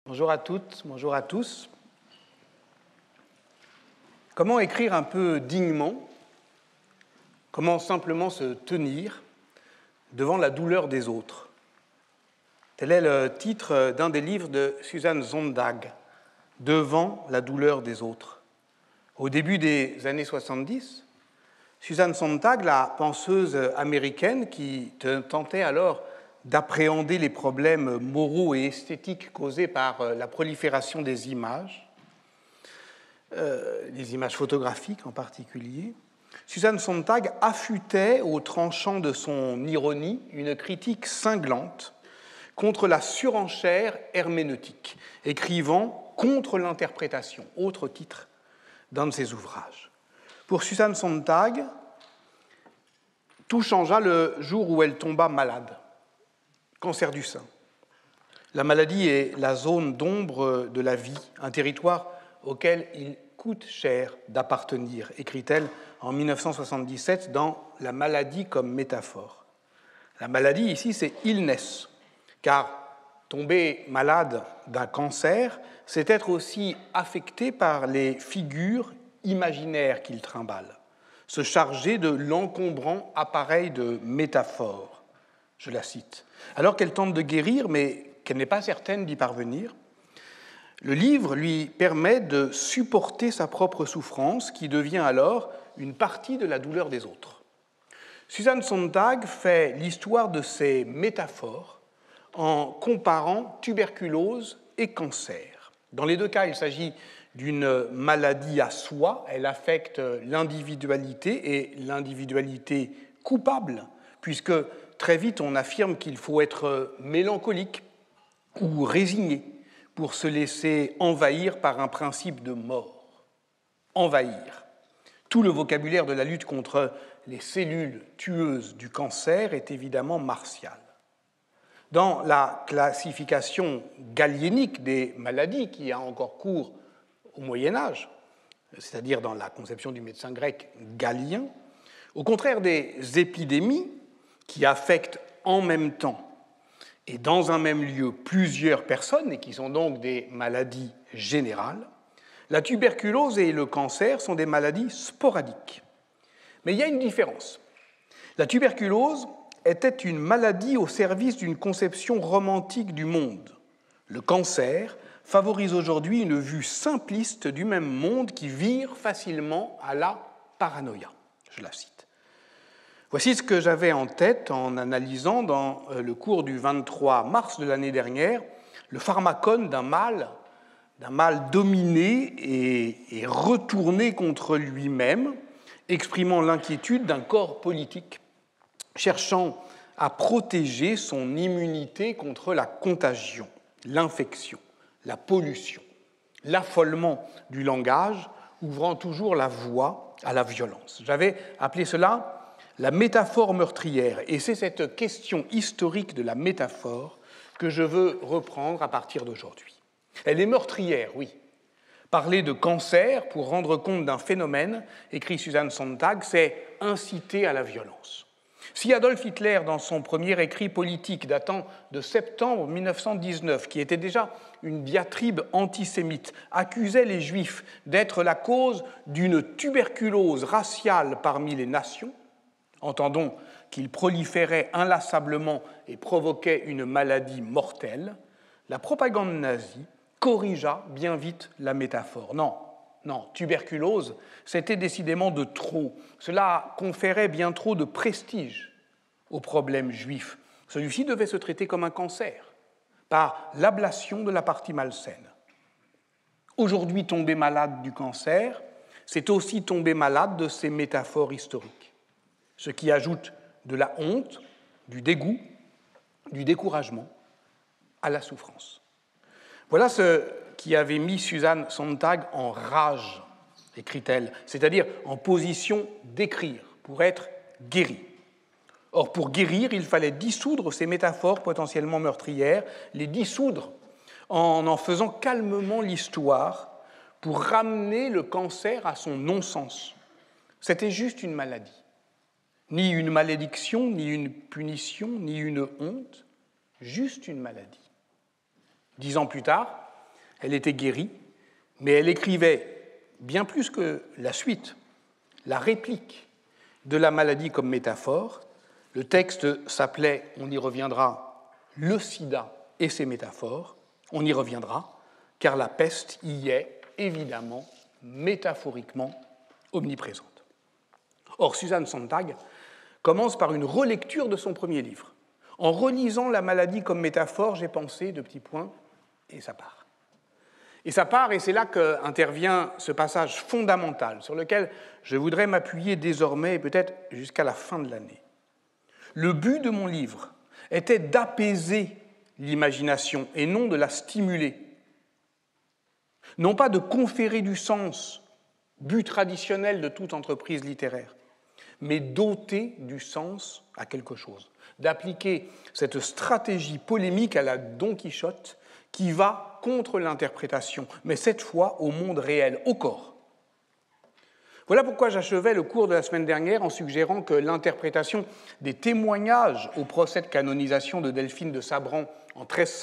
Bonjour à toutes, bonjour à tous. Comment écrire un peu dignement? Comment simplement se tenir devant la douleur des autres? Tel est le titre d'un des livres de Susan Sontag, « Devant la douleur des autres ». Au début des années 70, Susan Sontag, la penseuse américaine qui tentait alors d'appréhender les problèmes moraux et esthétiques causés par la prolifération des images photographiques en particulier, Susan Sontag affûtait au tranchant de son ironie une critique cinglante contre la surenchère herméneutique, écrivant « Contre l'interprétation », autre titre d'un de ses ouvrages. Pour Susan Sontag, tout changea le jour où elle tomba malade. Cancer du sein. La maladie est la zone d'ombre de la vie, un territoire auquel il coûte cher d'appartenir, écrit-elle en 1977 dans La maladie comme métaphore. La maladie ici, c'est illness, car tomber malade d'un cancer, c'est être aussi affecté par les figures imaginaires qu'il trimballe, se charger de l'encombrant appareil de métaphore. Je la cite. Alors qu'elle tente de guérir, mais qu'elle n'est pas certaine d'y parvenir, le livre lui permet de supporter sa propre souffrance, qui devient alors une partie de la douleur des autres. Susan Sontag fait l'histoire de ces métaphores en comparant tuberculose et cancer. Dans les deux cas, il s'agit d'une maladie à soi, elle affecte l'individualité et l'individualité coupable, puisque très vite on affirme qu'il faut être mélancolique ou résigné pour se laisser envahir par un principe de mort. Envahir. Tout le vocabulaire de la lutte contre les cellules tueuses du cancer est évidemment martial. Dans la classification galénique des maladies, qui a encore cours au Moyen-Âge, c'est-à-dire dans la conception du médecin grec Galien, au contraire des épidémies qui affectent en même temps et dans un même lieu plusieurs personnes et qui sont donc des maladies générales, la tuberculose et le cancer sont des maladies sporadiques. Mais il y a une différence. La tuberculose était une maladie au service d'une conception romantique du monde. Le cancer favorise aujourd'hui une vue simpliste du même monde qui vire facilement à la paranoïa. Je la cite. Voici ce que j'avais en tête en analysant dans le cours du 23 mars de l'année dernière le pharmacone d'un mal dominé et retourné contre lui-même, exprimant l'inquiétude d'un corps politique cherchant à protéger son immunité contre la contagion, l'infection, la pollution, l'affolement du langage, ouvrant toujours la voie à la violence. J'avais appelé cela la métaphore meurtrière, et c'est cette question historique de la métaphore que je veux reprendre à partir d'aujourd'hui. Elle est meurtrière, oui. Parler de cancer pour rendre compte d'un phénomène, écrit Susan Sontag, c'est inciter à la violence. Si Adolf Hitler, dans son premier écrit politique datant de septembre 1919, qui était déjà une diatribe antisémite, accusait les Juifs d'être la cause d'une tuberculose raciale parmi les nations, entendons qu'il proliférait inlassablement et provoquait une maladie mortelle, la propagande nazie corrigea bien vite la métaphore. Non, tuberculose, c'était décidément de trop. Cela conférait bien trop de prestige au problème juif. Celui-ci devait se traiter comme un cancer, par l'ablation de la partie malsaine. Aujourd'hui, tomber malade du cancer, c'est aussi tomber malade de ces métaphores historiques, ce qui ajoute de la honte, du dégoût, du découragement à la souffrance. Voilà ce qui avait mis Susan Sontag en rage, écrit-elle, c'est-à-dire en position d'écrire pour être guérie. Or, pour guérir, il fallait dissoudre ces métaphores potentiellement meurtrières, les dissoudre en faisant calmement l'histoire pour ramener le cancer à son non-sens. C'était juste une maladie. Ni une malédiction, ni une punition, ni une honte, juste une maladie. 10 ans plus tard, elle était guérie, mais elle écrivait bien plus que la suite, la réplique de la maladie comme métaphore. Le texte s'appelait, on y reviendra, Le sida et ses métaphores. On y reviendra, car la peste y est évidemment métaphoriquement omniprésente. Or, Susan Sontag commence par une relecture de son premier livre. En relisant la maladie comme métaphore, j'ai pensé, de petits points, et ça part. Et ça part, et c'est là qu'intervient ce passage fondamental sur lequel je voudrais m'appuyer désormais, peut-être jusqu'à la fin de l'année. Le but de mon livre était d'apaiser l'imagination et non de la stimuler. Non pas de conférer du sens, but traditionnel de toute entreprise littéraire, mais doter du sens à quelque chose, d'appliquer cette stratégie polémique à la Don Quichotte qui va contre l'interprétation, mais cette fois au monde réel, au corps. Voilà pourquoi j'achevais le cours de la semaine dernière en suggérant que l'interprétation des témoignages au procès de canonisation de Delphine de Sabran en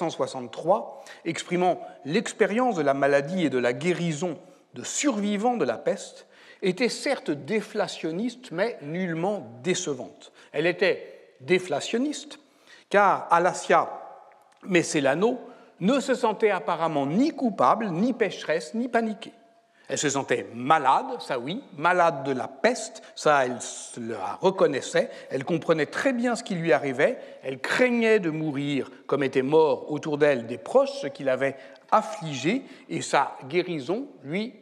1363, exprimant l'expérience de la maladie et de la guérison de survivants de la peste, était certes déflationniste, mais nullement décevante. Elle était déflationniste, car Alassia Messelano ne se sentait apparemment ni coupable, ni pécheresse, ni paniquée. Elle se sentait malade, ça oui, malade de la peste, ça elle la reconnaissait, elle comprenait très bien ce qui lui arrivait, elle craignait de mourir comme étaient morts autour d'elle des proches, ce qui l'avait affligée, et sa guérison lui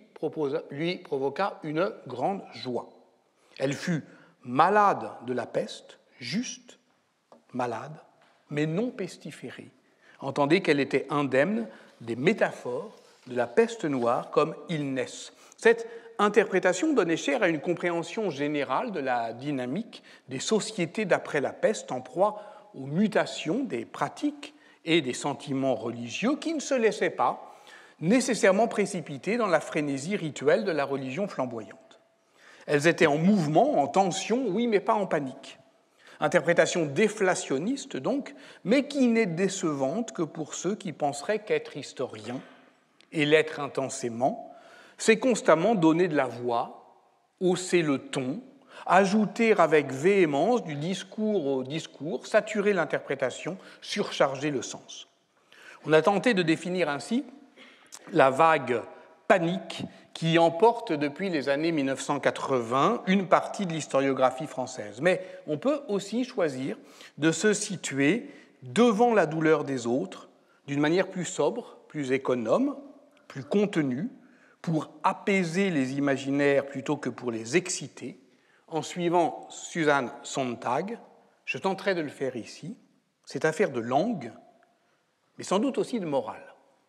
provoqua une grande joie. Elle fut malade de la peste, juste malade, mais non pestiférée. Entendez qu'elle était indemne des métaphores de la peste noire comme illness. Cette interprétation donnait chair à une compréhension générale de la dynamique des sociétés d'après la peste en proie aux mutations des pratiques et des sentiments religieux qui ne se laissaient pas nécessairement précipiter dans la frénésie rituelle de la religion flamboyante. Elles étaient en mouvement, en tension, oui, mais pas en panique. Interprétation déflationniste, donc, mais qui n'est décevante que pour ceux qui penseraient qu'être historien et l'être intensément, c'est constamment donner de la voix, hausser le ton, ajouter avec véhémence du discours au discours, saturer l'interprétation, surcharger le sens. On a tenté de définir ainsi la vague panique qui emporte depuis les années 1980 une partie de l'historiographie française. Mais on peut aussi choisir de se situer devant la douleur des autres d'une manière plus sobre, plus économe, plus contenue, pour apaiser les imaginaires plutôt que pour les exciter, en suivant Susan Sontag. Je tenterai de le faire ici. C'est affaire de langue, mais sans doute aussi de morale.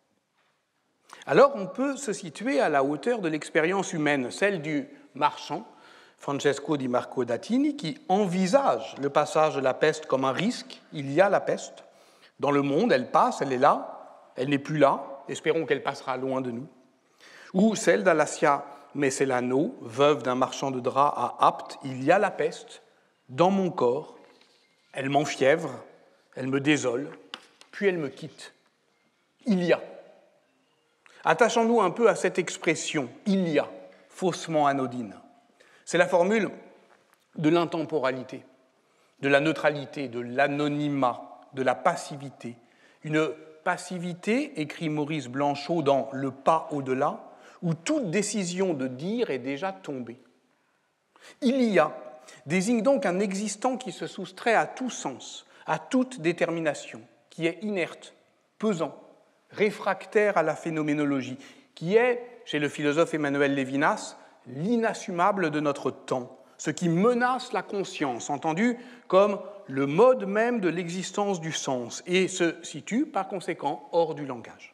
Alors on peut se situer à la hauteur de l'expérience humaine, celle du marchand, Francesco di Marco d'Attini, qui envisage le passage de la peste comme un risque. Il y a la peste. Dans le monde, elle passe, elle est là, elle n'est plus là. Espérons qu'elle passera loin de nous. Ou celle d'Alassia Messelano, veuve d'un marchand de draps à Apt. Il y a la peste dans mon corps. Elle m'enfièvre, elle me désole, puis elle me quitte. Il y a. Attachons-nous un peu à cette expression, il y a, faussement anodine. C'est la formule de l'intemporalité, de la neutralité, de l'anonymat, de la passivité. Une passivité, écrit Maurice Blanchot dans Le pas au-delà, où toute décision de dire est déjà tombée. Il y a désigne donc un existant qui se soustrait à tout sens, à toute détermination, qui est inerte, pesant, réfractaire à la phénoménologie, qui est, chez le philosophe Emmanuel Lévinas, l'inassumable de notre temps, ce qui menace la conscience, entendu comme le mode même de l'existence du sens, et se situe par conséquent hors du langage.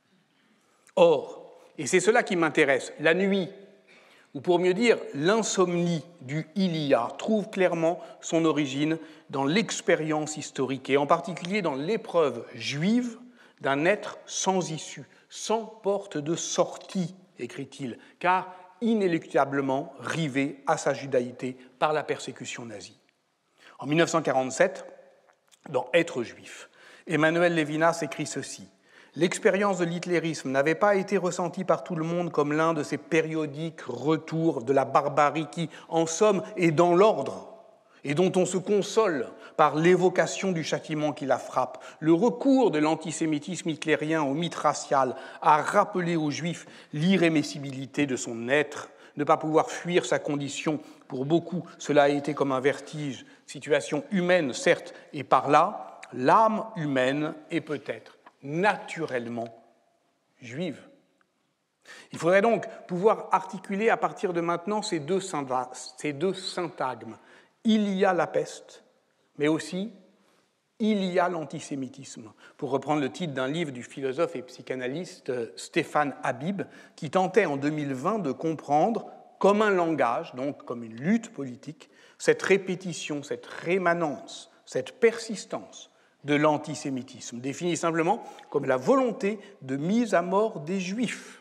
Or, et c'est cela qui m'intéresse, la nuit, ou pour mieux dire l'insomnie du « il y a », trouve clairement son origine dans l'expérience historique, et en particulier dans l'épreuve juive d'un être sans issue, sans porte de sortie, écrit-il, car inéluctablement rivé à sa judaïté par la persécution nazie. En 1947, dans Être juif, Emmanuel Lévinas écrit ceci : « l'expérience de l'hitlérisme n'avait pas été ressentie par tout le monde comme l'un de ces périodiques retours de la barbarie qui, en somme, est dans l'ordre et dont on se console par l'évocation du châtiment qui la frappe. Le recours de l'antisémitisme hitlérien au mythe racial a rappelé aux Juifs l'irrémissibilité de son être, ne pas pouvoir fuir sa condition. Pour beaucoup, cela a été comme un vertige, situation humaine, certes, et par là, l'âme humaine est peut-être naturellement juive. Il faudrait donc pouvoir articuler à partir de maintenant ces deux syntagmes. Il y a la peste, mais aussi il y a l'antisémitisme, pour reprendre le titre d'un livre du philosophe et psychanalyste Stéphane Habib, qui tentait en 2020 de comprendre comme un langage, donc comme une lutte politique, cette répétition, cette rémanence, cette persistance de l'antisémitisme, défini simplement comme la volonté de mise à mort des Juifs.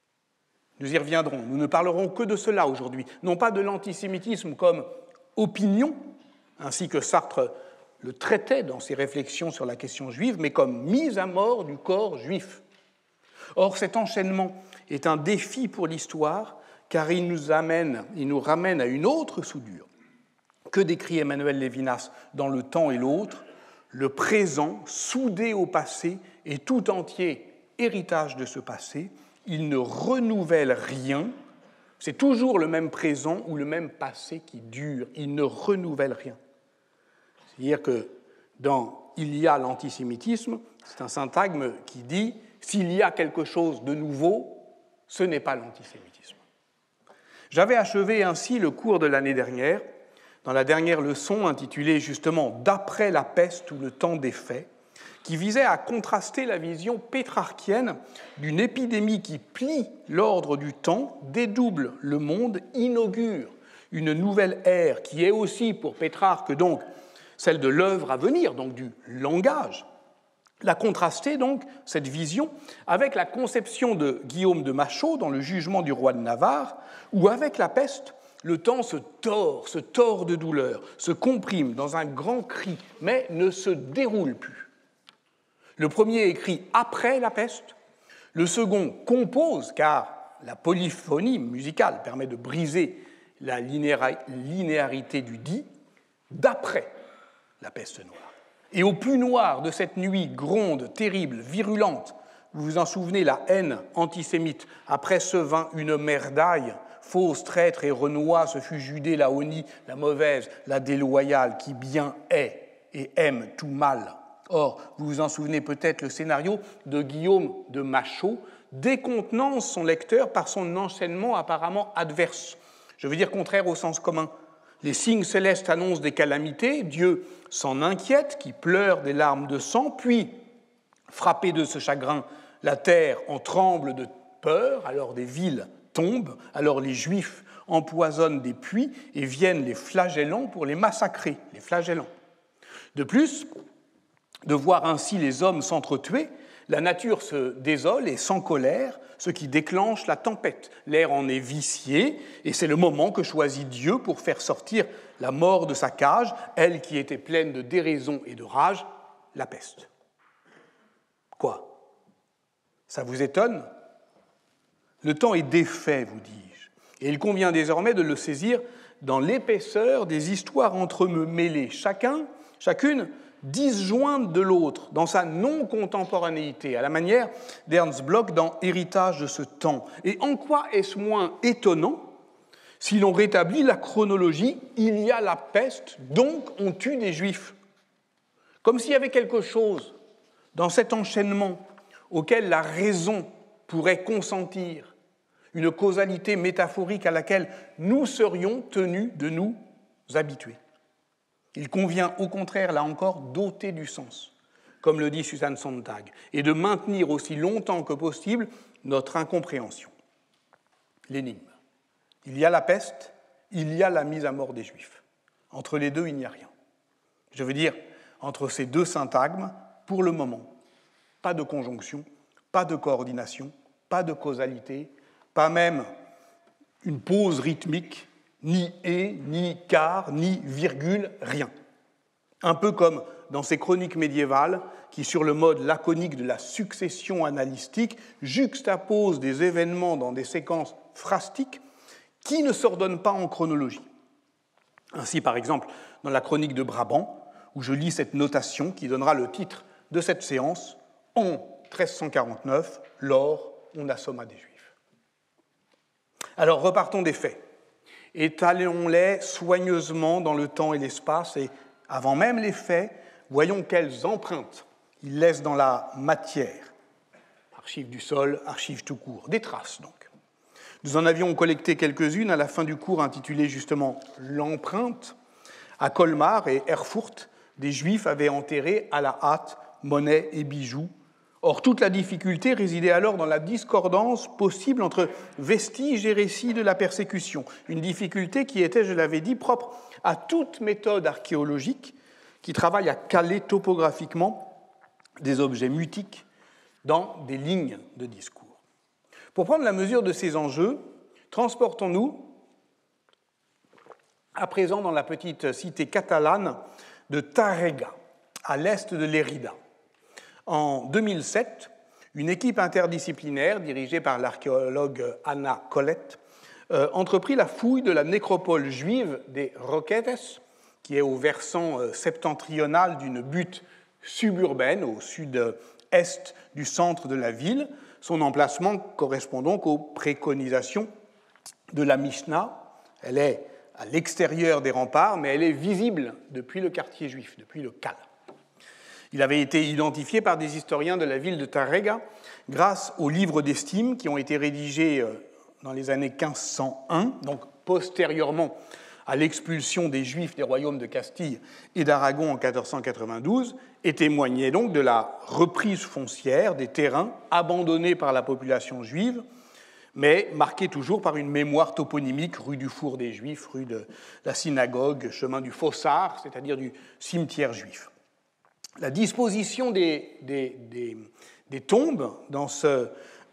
Nous y reviendrons, nous ne parlerons que de cela aujourd'hui, non pas de l'antisémitisme comme opinion, ainsi que Sartre le traitait dans ses réflexions sur la question juive, mais comme mise à mort du corps juif. Or, cet enchaînement est un défi pour l'histoire, car il nous ramène à une autre soudure que décrit Emmanuel Lévinas dans Le temps et l'autre, le présent soudé au passé et tout entier héritage de ce passé. Il ne renouvelle rien, c'est toujours le même présent ou le même passé qui dure, il ne renouvelle rien. C'est-à-dire que dans « il y a l'antisémitisme », c'est un syntagme qui dit « s'il y a quelque chose de nouveau, ce n'est pas l'antisémitisme ». J'avais achevé ainsi le cours de l'année dernière, dans la dernière leçon intitulée justement « D'après la peste ou le temps des faits », qui visait à contraster la vision pétrarchienne d'une épidémie qui plie l'ordre du temps, dédouble le monde, inaugure une nouvelle ère qui est aussi pour Pétrarque donc celle de l'œuvre à venir, donc du langage. La contraster donc, cette vision, avec la conception de Guillaume de Machaut dans Le Jugement du roi de Navarre, où avec la peste, le temps se tord de douleur, se comprime dans un grand cri, mais ne se déroule plus. Le premier écrit après la peste, le second compose, car la polyphonie musicale permet de briser la linéarité du dit, d'après la peste noire. Et au plus noir de cette nuit gronde, terrible, virulente, vous vous en souvenez, la haine antisémite, après ce vint une merdaille, fausse, traître et renoie, ce fut Judée la honnie, la mauvaise, la déloyale, qui bien est et aime tout mal. Or, vous vous en souvenez peut-être, le scénario de Guillaume de Machaut décontenance son lecteur par son enchaînement apparemment adverse, je veux dire contraire au sens commun. Les signes célestes annoncent des calamités, Dieu s'en inquiète, qui pleure des larmes de sang, puis, frappé de ce chagrin, la terre en tremble de peur, alors des villes tombent, alors les Juifs empoisonnent des puits et viennent les flagellants pour les massacrer, les flagellants. De plus, de voir ainsi les hommes s'entretuer, la nature se désole et sans colère, ce qui déclenche la tempête. L'air en est vicié, et c'est le moment que choisit Dieu pour faire sortir la mort de sa cage, elle qui était pleine de déraison et de rage, la peste. Quoi ? Ça vous étonne ? Le temps est défait, vous dis-je, et il convient désormais de le saisir dans l'épaisseur des histoires entremêlées, chacune disjointe de l'autre, dans sa non-contemporanéité, à la manière d'Ernst Bloch dans Héritage de ce temps. Et en quoi est-ce moins étonnant si l'on rétablit la chronologie, il y a la peste, donc on tue des Juifs. Comme s'il y avait quelque chose dans cet enchaînement auquel la raison pourrait consentir, une causalité métaphorique à laquelle nous serions tenus de nous habituer. Il convient au contraire, là encore, d'ôter du sens, comme le dit Susan Sontag, et de maintenir aussi longtemps que possible notre incompréhension. L'énigme. Il y a la peste, il y a la mise à mort des Juifs. Entre les deux, il n'y a rien. Je veux dire, entre ces deux syntagmes, pour le moment, pas de conjonction, pas de coordination, pas de causalité, pas même une pause rythmique, ni et, ni car, ni virgule, rien. Un peu comme dans ces chroniques médiévales qui, sur le mode laconique de la succession analytique, juxtaposent des événements dans des séquences phrastiques qui ne s'ordonnent pas en chronologie. Ainsi, par exemple, dans la chronique de Brabant, où je lis cette notation qui donnera le titre de cette séance, « En 1349, lors, on assomma des Juifs ». Alors, repartons des faits. Étalons-les soigneusement dans le temps et l'espace, et avant même les faits, voyons quelles empreintes ils laissent dans la matière. Archives du sol, archives tout court, des traces donc. Nous en avions collecté quelques-unes à la fin du cours intitulé justement « L'empreinte ». À Colmar et Erfurt, des Juifs avaient enterré à la hâte monnaies et bijoux. Or, toute la difficulté résidait alors dans la discordance possible entre vestiges et récits de la persécution. Une difficulté qui était, je l'avais dit, propre à toute méthode archéologique qui travaille à caler topographiquement des objets mutiques dans des lignes de discours. Pour prendre la mesure de ces enjeux, transportons-nous à présent dans la petite cité catalane de Tàrrega, à l'est de Lérida. En 2007, une équipe interdisciplinaire dirigée par l'archéologue Anna Collet entreprit la fouille de la nécropole juive des Roquetes, qui est au versant septentrional d'une butte suburbaine au sud-est du centre de la ville. Son emplacement correspond donc aux préconisations de la Mishnah. Elle est à l'extérieur des remparts, mais elle est visible depuis le quartier juif, depuis le Cal. Il avait été identifié par des historiens de la ville de Tàrrega grâce aux livres d'estime qui ont été rédigés dans les années 1501, donc postérieurement à l'expulsion des Juifs des royaumes de Castille et d'Aragon en 1492, et témoignaient donc de la reprise foncière des terrains abandonnés par la population juive, mais marqués toujours par une mémoire toponymique, rue du Four des Juifs, rue de la Synagogue, chemin du Fossard, c'est-à-dire du cimetière juif. La disposition des tombes dans ce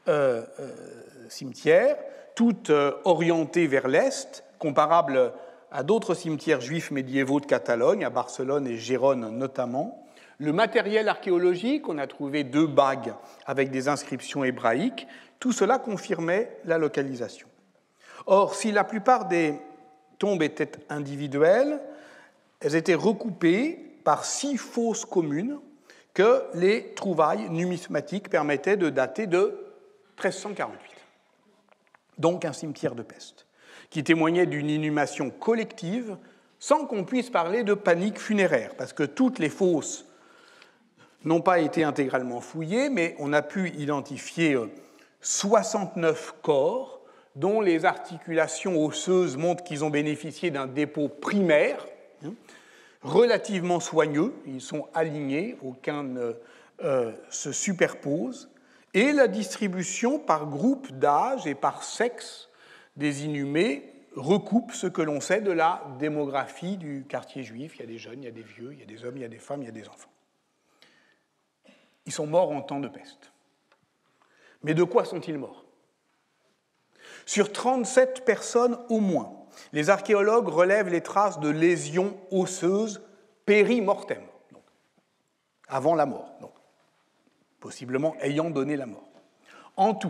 cimetière, toutes orientées vers l'est, comparables à d'autres cimetières juifs médiévaux de Catalogne, à Barcelone et Gérone notamment. Le matériel archéologique, on a trouvé 2 bagues avec des inscriptions hébraïques, tout cela confirmait la localisation. Or, si la plupart des tombes étaient individuelles, elles étaient recoupées par 6 fosses communes que les trouvailles numismatiques permettaient de dater de 1348. Donc un cimetière de peste, qui témoignait d'une inhumation collective sans qu'on puisse parler de panique funéraire, parce que toutes les fosses n'ont pas été intégralement fouillées, mais on a pu identifier 69 corps dont les articulations osseuses montrent qu'ils ont bénéficié d'un dépôt primaire, relativement soigneux, ils sont alignés, aucun ne se superpose, et la distribution par groupe d'âge et par sexe des inhumés recoupe ce que l'on sait de la démographie du quartier juif. Il y a des jeunes, il y a des vieux, il y a des hommes, il y a des femmes, il y a des enfants. Ils sont morts en temps de peste. Mais de quoi sont-ils morts ? Sur 37 personnes au moins, les archéologues relèvent les traces de lésions osseuses péri-mortem, donc avant la mort, donc possiblement ayant donné la mort. En tout,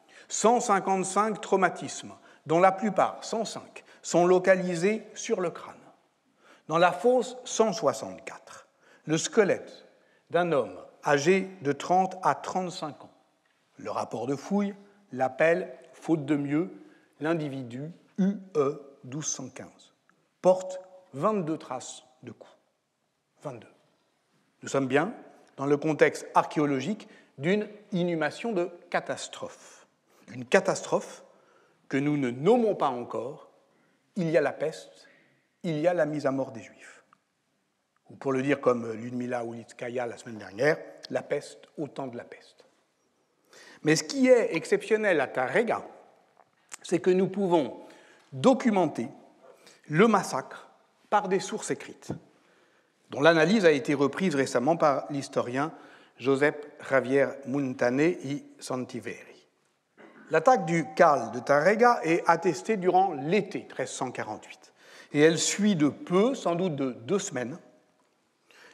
155 traumatismes, dont la plupart, 105, sont localisés sur le crâne. Dans la fosse 164, le squelette d'un homme âgé de 30 à 35 ans. Le rapport de fouille l'appelle, faute de mieux, l'individu UE 1215. Porte 22 traces de coups. 22. Nous sommes bien dans le contexte archéologique d'une inhumation de catastrophe. Une catastrophe que nous ne nommons pas encore, il y a la peste, il y a la mise à mort des Juifs. Ou pour le dire comme Ludmila Ulitskaya la semaine dernière, la peste au temps de la peste. Mais ce qui est exceptionnel à Tàrrega, c'est que nous pouvons documenter le massacre par des sources écrites, dont l'analyse a été reprise récemment par l'historien Josep Javier Muntaner y Santiveri. L'attaque du Cal de Tàrrega est attestée durant l'été 1348, et elle suit de peu, sans doute de 2 semaines,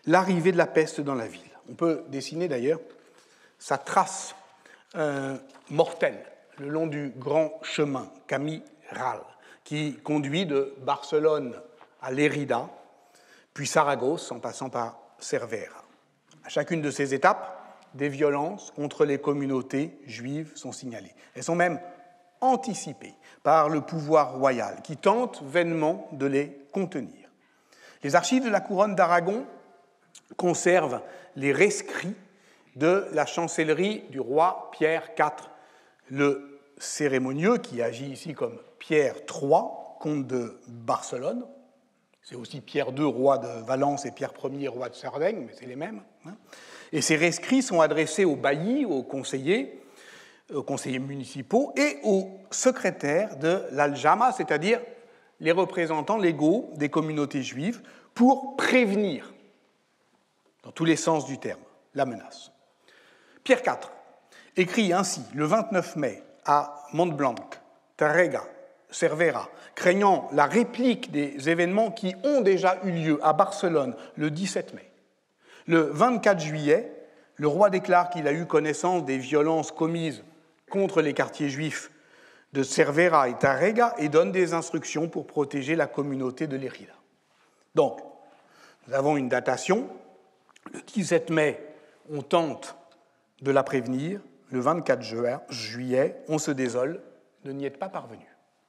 l'arrivée de la peste dans la ville. On peut dessiner d'ailleurs sa trace mortelle le long du grand chemin Camiral, qui conduit de Barcelone à Lérida, puis Saragosse en passant par Cervera. À chacune de ces étapes, des violences contre les communautés juives sont signalées. Elles sont même anticipées par le pouvoir royal, qui tente vainement de les contenir. Les archives de la couronne d'Aragon conservent les rescrits de la chancellerie du roi Pierre IV le Cérémonieux, qui agit ici comme Pierre III, comte de Barcelone. C'est aussi Pierre II, roi de Valence, et Pierre Ier, roi de Sardaigne, mais c'est les mêmes. Et ces rescrits sont adressés aux baillis, aux conseillers municipaux et aux secrétaires de l'Aljama, c'est-à-dire les représentants légaux des communautés juives, pour prévenir, dans tous les sens du terme, la menace. Pierre IV écrit ainsi le 29 mai à Montblanc, Tárrega, Cervera, craignant la réplique des événements qui ont déjà eu lieu à Barcelone le 17 mai. Le 24 juillet, le roi déclare qu'il a eu connaissance des violences commises contre les quartiers juifs de Cervera et Tárrega et donne des instructions pour protéger la communauté de Lérida. Donc, nous avons une datation. Le 17 mai, on tente de la prévenir. Le 24 juillet, on se désole de n'y être pas parvenu.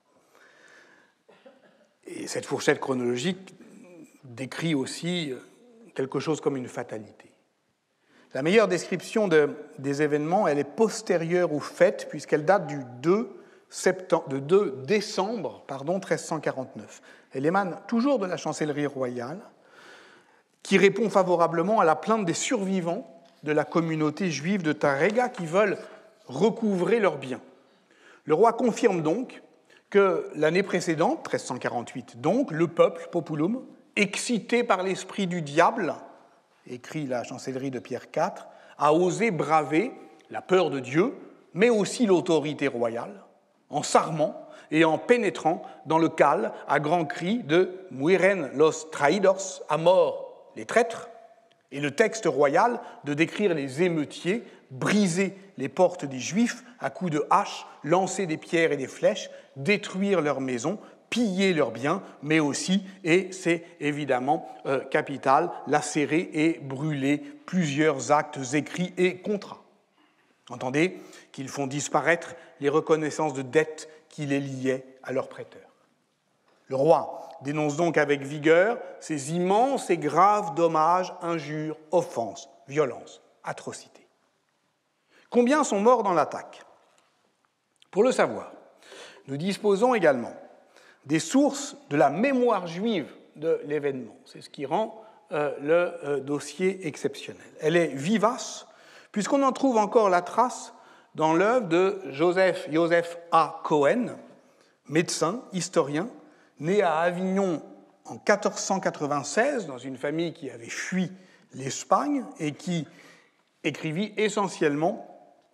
Et cette fourchette chronologique décrit aussi quelque chose comme une fatalité. La meilleure description des événements, elle est postérieure aux faits, puisqu'elle date du 2 décembre 1349. Elle émane toujours de la chancellerie royale, qui répond favorablement à la plainte des survivants de la communauté juive de Tárrega qui veulent recouvrer leurs biens. Le roi confirme donc que l'année précédente, 1348 donc, le peuple, populum, excité par l'esprit du diable, écrit la chancellerie de Pierre IV, a osé braver la peur de Dieu, mais aussi l'autorité royale, en s'armant et en pénétrant dans le cal à grands cris de « Mueren los traidors », à mort les traîtres, et le texte royal de décrire les émeutiers briser les portes des Juifs à coups de hache, lancer des pierres et des flèches, détruire leurs maisons, piller leurs biens, mais aussi, et c'est évidemment capital, lacérer et brûler plusieurs actes écrits et contrats. Entendez qu'ils font disparaître les reconnaissances de dettes qui les liaient à leurs prêteurs. Le roi dénonce donc avec vigueur ces immenses et graves dommages, injures, offenses, violences, atrocités. Combien sont morts dans l'attaque ? Pour le savoir, nous disposons également des sources de la mémoire juive de l'événement. C'est ce qui rend le dossier exceptionnel. Elle est vivace, puisqu'on en trouve encore la trace dans l'œuvre de Joseph A. Cohen, médecin, historien, né à Avignon en 1496, dans une famille qui avait fui l'Espagne et qui écrivit essentiellement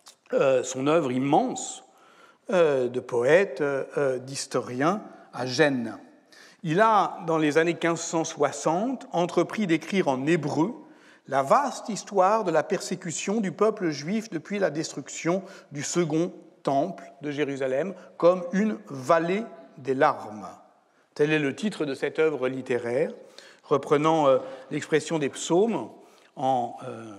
son œuvre immense de poète, d'historien à Gênes. Il a, dans les années 1560, entrepris d'écrire en hébreu la vaste histoire de la persécution du peuple juif depuis la destruction du second temple de Jérusalem comme une vallée des larmes. Tel est le titre de cette œuvre littéraire, reprenant l'expression des psaumes en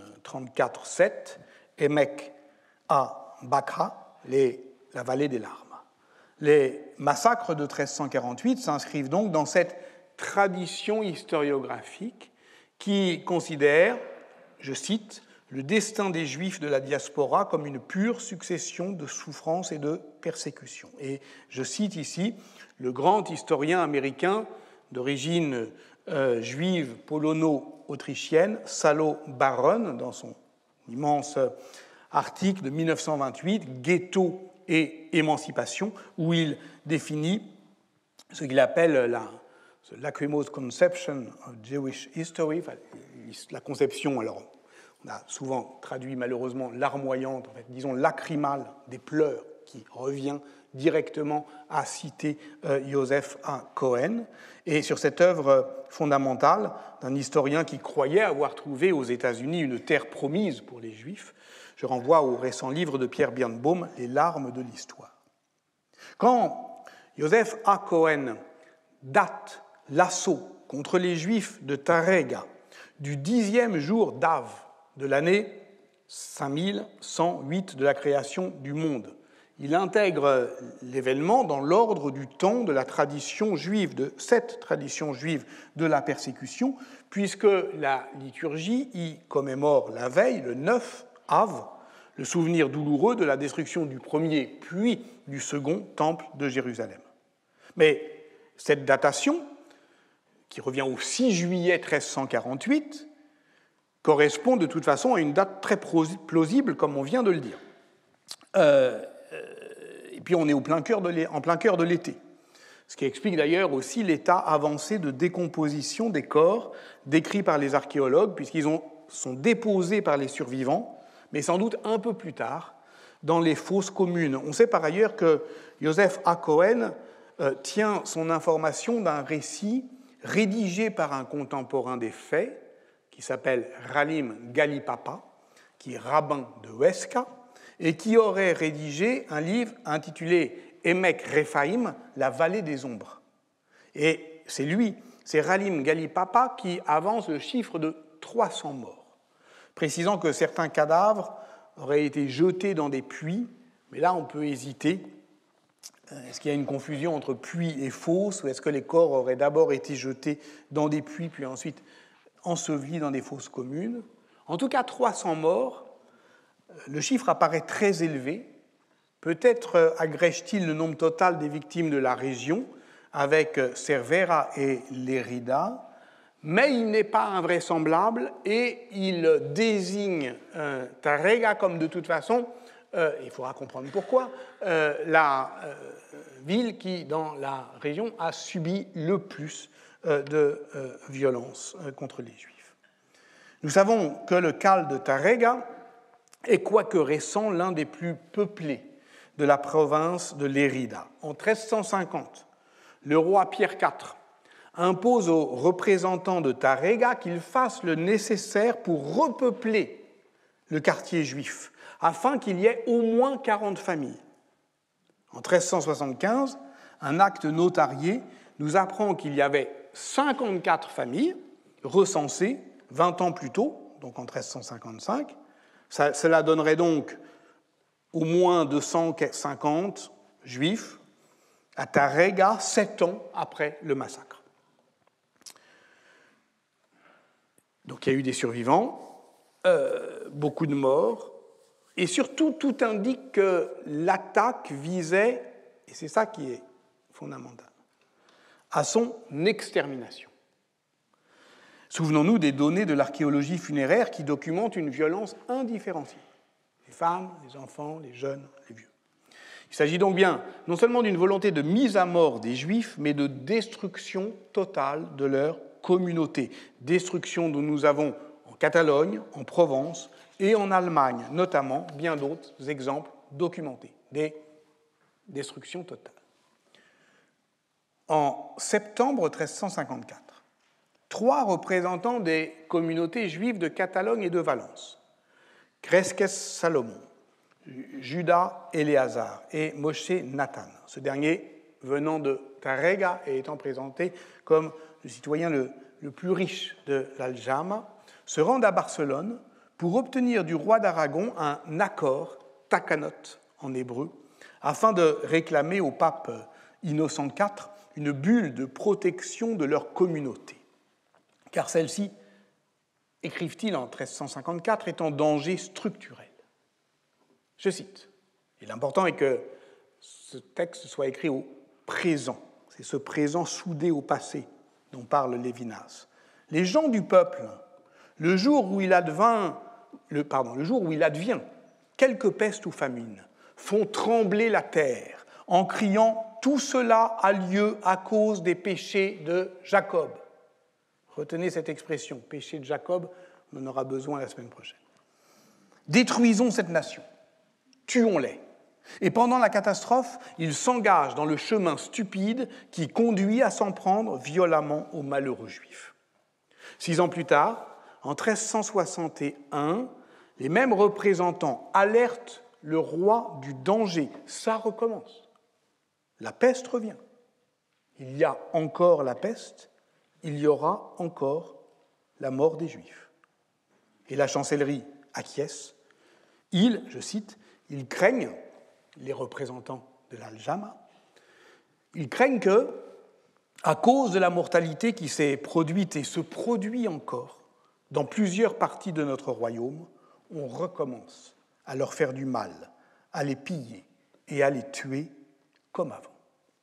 34-7, Emek à Bakra, la vallée des larmes. Les massacres de 1348 s'inscrivent donc dans cette tradition historiographique qui considère, je cite, le destin des Juifs de la diaspora comme une pure succession de souffrances et de persécutions. Et je cite ici le grand historien américain d'origine juive polono-autrichienne, Salo Baron, dans son immense article de 1928, Ghetto et émancipation, où il définit ce qu'il appelle the lachrymose conception of Jewish history, enfin, la conception, alors on a souvent traduit malheureusement larmoyante, en fait, disons lacrymale des pleurs qui revient directement à citer Joseph A. Cohen, et sur cette œuvre fondamentale d'un historien qui croyait avoir trouvé aux États-Unis une terre promise pour les Juifs, je renvoie au récent livre de Pierre Birnbaum, Les larmes de l'histoire. Quand Joseph A. Cohen date l'assaut contre les Juifs de Tarrega du 10e jour d'Av de l'année 5108 de la création du monde, il intègre l'événement dans l'ordre du temps de la tradition juive, de cette tradition juive de la persécution, puisque la liturgie y commémore la veille, le 9 Av, le souvenir douloureux de la destruction du premier puis du second temple de Jérusalem. Mais cette datation, qui revient au 6 juillet 1348, correspond de toute façon à une date très plausible, comme on vient de le dire. Et puis on est en plein cœur de l'été, ce qui explique d'ailleurs aussi l'état avancé de décomposition des corps décrits par les archéologues, puisqu'ils sont déposés par les survivants, mais sans doute un peu plus tard, dans les fosses communes. On sait par ailleurs que Joseph A. Cohen tient son information d'un récit rédigé par un contemporain des faits, qui s'appelle Ralim Galipapa, qui est rabbin de Huesca, et qui aurait rédigé un livre intitulé Emek Rephaim, la vallée des ombres. Et c'est Ralim Galipapa qui avance le chiffre de 300 morts, précisant que certains cadavres auraient été jetés dans des puits, mais là on peut hésiter. Est-ce qu'il y a une confusion entre puits et fosses, ou est-ce que les corps auraient d'abord été jetés dans des puits, puis ensuite ensevelis dans des fosses communes? En tout cas, 300 morts, le chiffre apparaît très élevé. Peut-être agrège-t-il le nombre total des victimes de la région, avec Cervera et Lérida, mais il n'est pas invraisemblable et il désigne Tarrega comme de toute façon, il faudra comprendre pourquoi, la ville qui, dans la région, a subi le plus de violences contre les Juifs. Nous savons que le Cal de Tarrega est, quoique récent, l'un des plus peuplés de la province de Lérida. En 1350, le roi Pierre IV impose aux représentants de Tarrega qu'ils fassent le nécessaire pour repeupler le quartier juif, afin qu'il y ait au moins 40 familles. En 1375, un acte notarié nous apprend qu'il y avait 54 familles recensées 20 ans plus tôt, donc en 1355. Cela donnerait donc au moins 250 juifs à Tarrega 7 ans après le massacre. Donc il y a eu des survivants, beaucoup de morts, et surtout tout indique que l'attaque visait, et c'est ça qui est fondamental, à son extermination. Souvenons-nous des données de l'archéologie funéraire qui documentent une violence indifférenciée. Les femmes, les enfants, les jeunes, les vieux. Il s'agit donc bien non seulement d'une volonté de mise à mort des Juifs, mais de destruction totale de leur communauté. Destruction dont nous avons en Catalogne, en Provence et en Allemagne, notamment, bien d'autres exemples documentés. Des destructions totales. En septembre 1354, 3 représentants des communautés juives de Catalogne et de Valence, Cresques Salomon, Judas Éléazar et Moshe Nathan, ce dernier venant de Tarrega et étant présenté comme le citoyen le plus riche de l'Aljama, se rendent à Barcelone pour obtenir du roi d'Aragon un accord, takanot en hébreu, afin de réclamer au pape Innocent IV une bulle de protection de leur communauté. Car celle-ci, écrivent-ils en 1354, est en danger structurel. Je cite, et l'important est que ce texte soit écrit au présent, c'est ce présent soudé au passé dont parle Lévinas. Les gens du peuple, le jour où il advient quelque peste ou famine, font trembler la terre en criant « Tout cela a lieu à cause des péchés de Jacob ». Retenez cette expression, péché de Jacob, on en aura besoin la semaine prochaine. Détruisons cette nation, tuons-les, Et pendant la catastrophe, il s'engage dans le chemin stupide qui conduit à s'en prendre violemment aux malheureux juifs. 6 ans plus tard, en 1361, les mêmes représentants alertent le roi du danger. Ça recommence. La peste revient. Il y a encore la peste, il y aura encore la mort des Juifs. Et la chancellerie acquiesce. Ils, je cite, ils craignent, les représentants de l'Al-Jama, ils craignent que, à cause de la mortalité qui s'est produite et se produit encore dans plusieurs parties de notre royaume, on recommence à leur faire du mal, à les piller et à les tuer comme avant.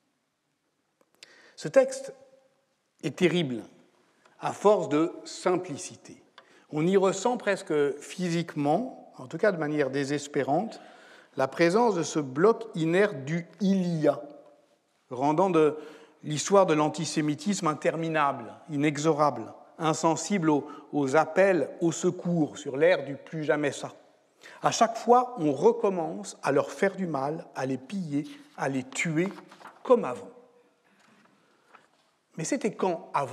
Ce texte est terrible à force de simplicité. On y ressent presque physiquement, en tout cas de manière désespérante, la présence de ce bloc inerte du « il y a », rendant de l'histoire de l'antisémitisme interminable, inexorable, insensible aux appels au secours sur l'ère du « plus jamais ça ». À chaque fois, on recommence à leur faire du mal, à les piller, à les tuer comme avant. Mais c'était quand avant ?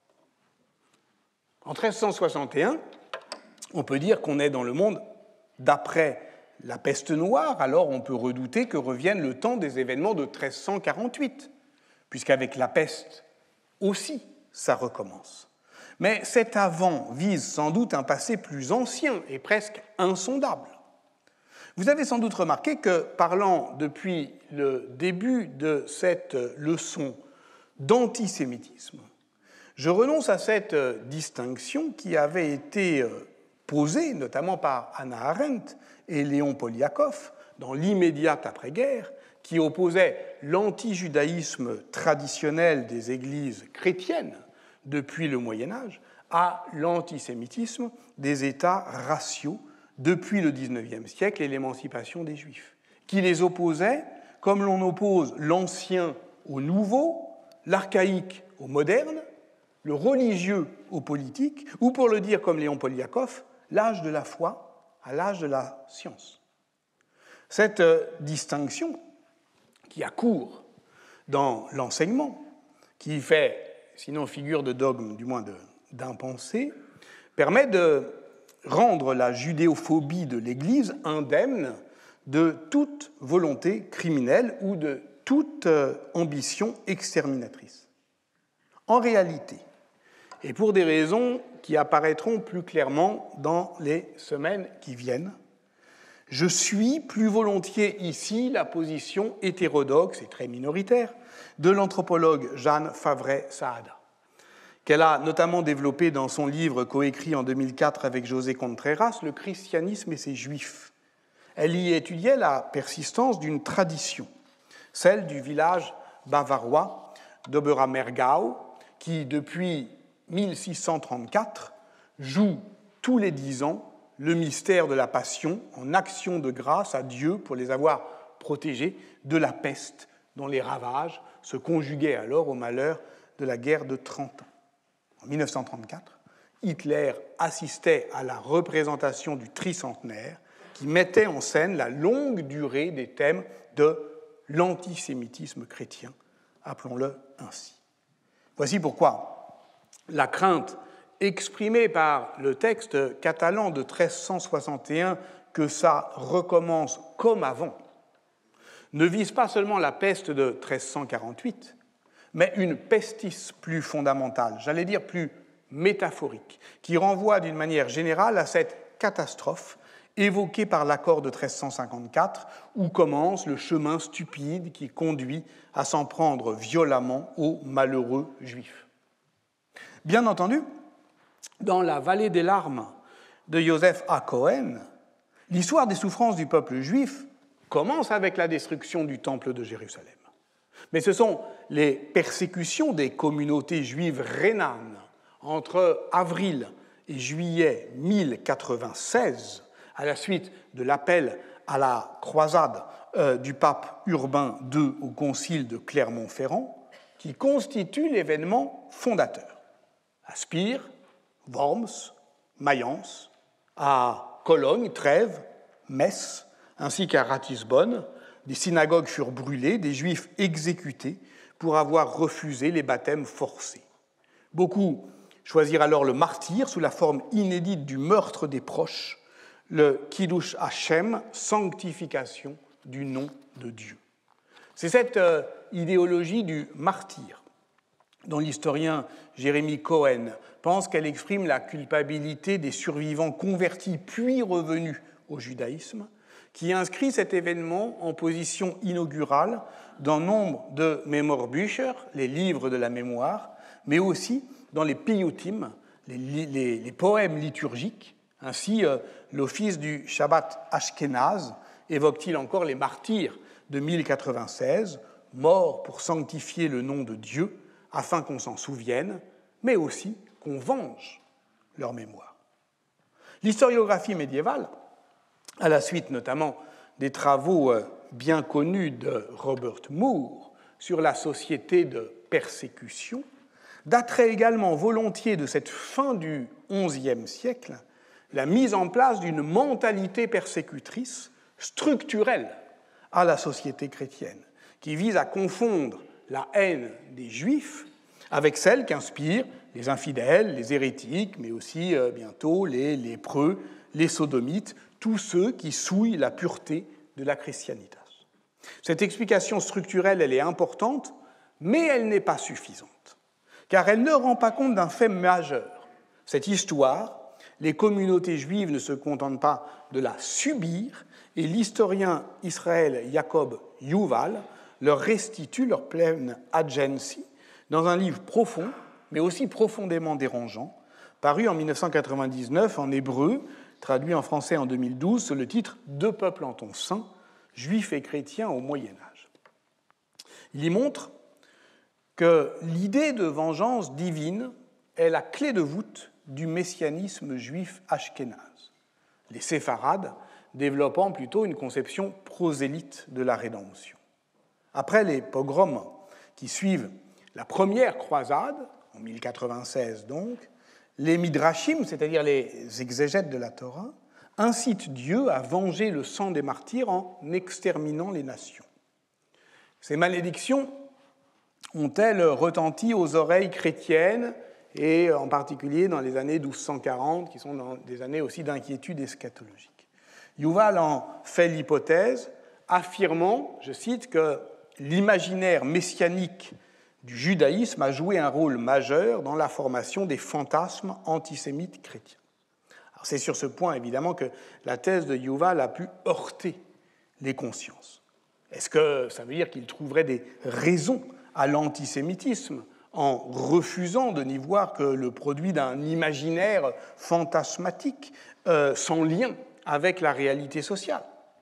En 1361, on peut dire qu'on est dans le monde d'après la peste noire, alors on peut redouter que revienne le temps des événements de 1348, puisqu'avec la peste aussi, ça recommence. Mais cet avant vise sans doute un passé plus ancien et presque insondable. Vous avez sans doute remarqué que, parlant depuis le début de cette leçon d'antisémitisme, je renonce à cette distinction qui avait été posée notamment par Hannah Arendt et Léon Poliakov dans l'immédiate après-guerre, qui opposait l'antijudaïsme traditionnel des églises chrétiennes depuis le Moyen-Âge à l'antisémitisme des États raciaux depuis le XIXe siècle et l'émancipation des Juifs, qui les opposait comme l'on oppose l'ancien au nouveau, l'archaïque au moderne, le religieux au politique, ou pour le dire comme Léon Poliakov, l'âge de la foi à l'âge de la science. Cette distinction qui a cours dans l'enseignement, qui fait, sinon figure de dogme, du moins d'impensé, permet de rendre la judéophobie de l'Église indemne de toute volonté criminelle ou de toute ambition exterminatrice. En réalité, et pour des raisons qui apparaîtront plus clairement dans les semaines qui viennent, je suis plus volontiers ici la position hétérodoxe et très minoritaire de l'anthropologue Jeanne Favret-Saada, qu'elle a notamment développé dans son livre coécrit en 2004 avec José Contreras, Le christianisme et ses juifs. Elle y étudiait la persistance d'une tradition, celle du village bavarois d'Oberammergau, qui, depuis 1634, joue tous les 10 ans le mystère de la Passion en action de grâce à Dieu pour les avoir protégés de la peste dont les ravages se conjuguaient alors au malheur de la guerre de 30 ans. En 1934, Hitler assistait à la représentation du tricentenaire qui mettait en scène la longue durée des thèmes de l'antisémitisme chrétien, appelons-le ainsi. Voici pourquoi la crainte exprimée par le texte catalan de 1361 que ça recommence comme avant ne vise pas seulement la peste de 1348, mais une pestis plus fondamentale, j'allais dire plus métaphorique, qui renvoie d'une manière générale à cette catastrophe évoquée par l'accord de 1354, où commence le chemin stupide qui conduit à s'en prendre violemment aux malheureux juifs. Bien entendu, dans la vallée des larmes de Joseph A. Cohen, l'histoire des souffrances du peuple juif commence avec la destruction du temple de Jérusalem. Mais ce sont les persécutions des communautés juives rhénanes entre avril et juillet 1096, à la suite de l'appel à la croisade du pape Urbain II au concile de Clermont-Ferrand, qui constituent l'événement fondateur. À Spire, Worms, Mayence, à Cologne, Trèves, Metz, ainsi qu'à Ratisbonne, des synagogues furent brûlées, des Juifs exécutés pour avoir refusé les baptêmes forcés. Beaucoup choisirent alors le martyre sous la forme inédite du meurtre des proches, le Kiddush Hashem, sanctification du nom de Dieu. C'est cette idéologie du martyr dont l'historien Jérémie Cohen pense qu'elle exprime la culpabilité des survivants convertis puis revenus au judaïsme, qui inscrit cet événement en position inaugurale dans nombre de Memorbücher, les livres de la mémoire, mais aussi dans les piyutim, les poèmes liturgiques. Ainsi, l'office du Shabbat Ashkénaze évoque-t-il encore les martyrs de 1096, morts pour sanctifier le nom de Dieu, afin qu'on s'en souvienne, mais aussi qu'on venge leur mémoire. L'historiographie médiévale, à la suite notamment des travaux bien connus de Robert Moore sur la société de persécution, daterait également volontiers de cette fin du XIe siècle la mise en place d'une mentalité persécutrice structurelle à la société chrétienne, qui vise à confondre la haine des Juifs avec celle qu'inspirent les infidèles, les hérétiques, mais aussi bientôt les lépreux, les sodomites, tous ceux qui souillent la pureté de la christianitas. Cette explication structurelle, elle est importante, mais elle n'est pas suffisante, car elle ne rend pas compte d'un fait majeur. Cette histoire, les communautés juives ne se contentent pas de la subir, et l'historien Israël Jacob Yuval leur restitue leur pleine agency dans un livre profond, mais aussi profondément dérangeant, paru en 1999 en hébreu, traduit en français en 2012 sous le titre « Deux peuples en ton sein, juifs et chrétiens au Moyen-Âge ». Il y montre que l'idée de vengeance divine est la clé de voûte du messianisme juif ashkénaze, les séfarades développant plutôt une conception prosélyte de la rédemption. Après les pogroms qui suivent la première croisade, en 1096 donc, les midrashim, c'est-à-dire les exégètes de la Torah, incitent Dieu à venger le sang des martyrs en exterminant les nations. Ces malédictions ont-elles retenti aux oreilles chrétiennes, et en particulier dans les années 1240, qui sont des années aussi d'inquiétude eschatologique. Yuval en fait l'hypothèse, affirmant, je cite, que l'imaginaire messianique du judaïsme a joué un rôle majeur dans la formation des fantasmes antisémites chrétiens. Alors c'est sur ce point, évidemment, que la thèse de Yuval a pu heurter les consciences. Est-ce que ça veut dire qu'il trouverait des raisons à l'antisémitisme en refusant de n'y voir que le produit d'un imaginaire fantasmatique sans lien avec la réalité sociale?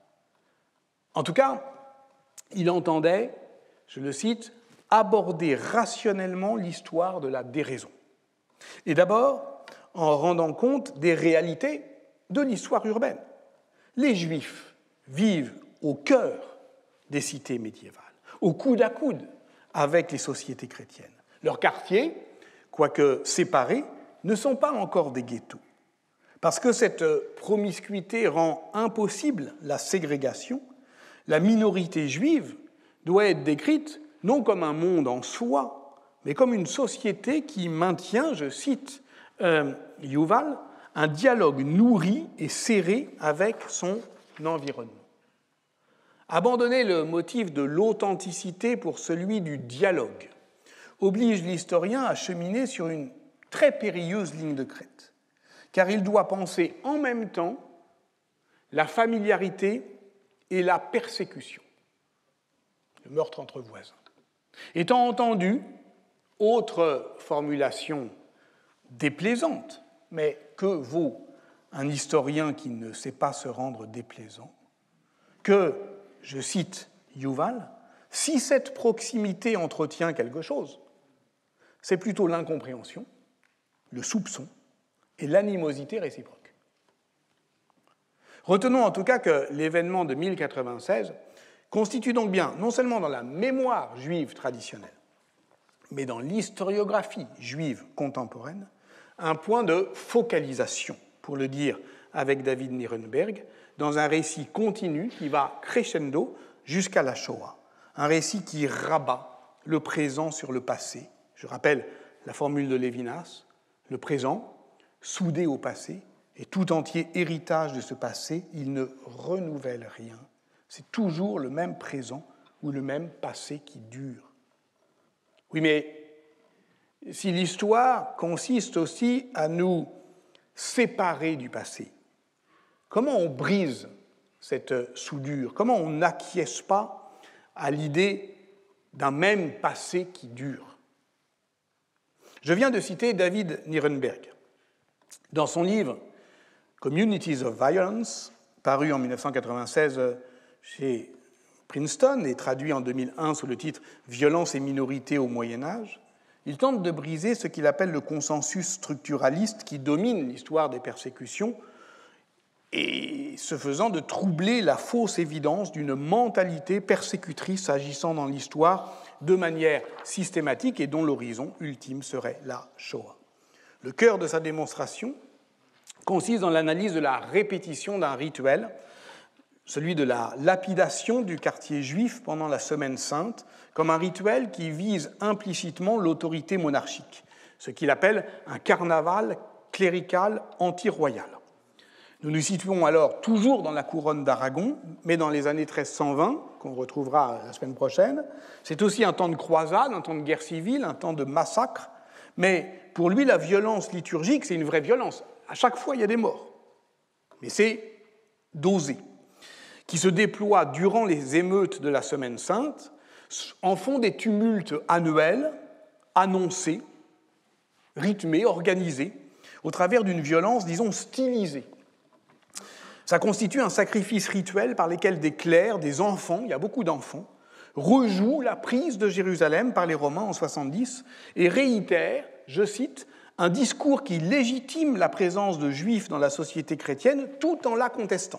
En tout cas, il entendait, je le cite, aborder rationnellement l'histoire de la déraison. Et d'abord, en rendant compte des réalités de l'histoire urbaine. Les Juifs vivent au cœur des cités médiévales, au coude à coude avec les sociétés chrétiennes. Leurs quartiers, quoique séparés, ne sont pas encore des ghettos, parce que cette promiscuité rend impossible la ségrégation. La minorité juive doit être décrite non comme un monde en soi, mais comme une société qui maintient, je cite Yuval, un dialogue nourri et serré avec son environnement. Abandonner le motif de l'authenticité pour celui du dialogue oblige l'historien à cheminer sur une très périlleuse ligne de crête, car il doit penser en même temps la familiarité et la persécution, le meurtre entre voisins. Étant entendu, autre formulation déplaisante, mais que vaut un historien qui ne sait pas se rendre déplaisant, que, je cite Yuval, si cette proximité entretient quelque chose, c'est plutôt l'incompréhension, le soupçon et l'animosité réciproque. Retenons en tout cas que l'événement de 1096 constitue donc bien, non seulement dans la mémoire juive traditionnelle, mais dans l'historiographie juive contemporaine, un point de focalisation, pour le dire avec David Nirenberg, dans un récit continu qui va crescendo jusqu'à la Shoah, un récit qui rabat le présent sur le passé. Je rappelle la formule de Lévinas, le présent, soudé au passé, est tout entier héritage de ce passé, il ne renouvelle rien. C'est toujours le même présent ou le même passé qui dure. Oui, mais si l'histoire consiste aussi à nous séparer du passé, comment on brise cette soudure? Comment on n'acquiesce pas à l'idée d'un même passé qui dure? Je viens de citer David Nirenberg. Dans son livre « Communities of Violence », paru en 1996 chez Princeton et traduit en 2001 sous le titre « Violence et minorité au Moyen-Âge », il tente de briser ce qu'il appelle le consensus structuraliste qui domine l'histoire des persécutions et, ce faisant, de troubler la fausse évidence d'une mentalité persécutrice agissant dans l'histoire de manière systématique et dont l'horizon ultime serait la Shoah. Le cœur de sa démonstration consiste dans l'analyse de la répétition d'un rituel, celui de la lapidation du quartier juif pendant la Semaine sainte, comme un rituel qui vise implicitement l'autorité monarchique, ce qu'il appelle un carnaval clérical anti-royal. Nous nous situons alors toujours dans la couronne d'Aragon, mais dans les années 1320, qu'on retrouvera la semaine prochaine. C'est aussi un temps de croisade, un temps de guerre civile, un temps de massacre, mais pour lui, la violence liturgique, c'est une vraie violence. À chaque fois, il y a des morts, mais c'est dosé, qui se déploie durant les émeutes de la Semaine sainte, en font des tumultes annuels, annoncés, rythmés, organisés, au travers d'une violence, disons, stylisée. Ça constitue un sacrifice rituel par lequel des clercs, des enfants, il y a beaucoup d'enfants, rejouent la prise de Jérusalem par les Romains en 70 et réitèrent, je cite, un discours qui légitime la présence de Juifs dans la société chrétienne tout en la contestant.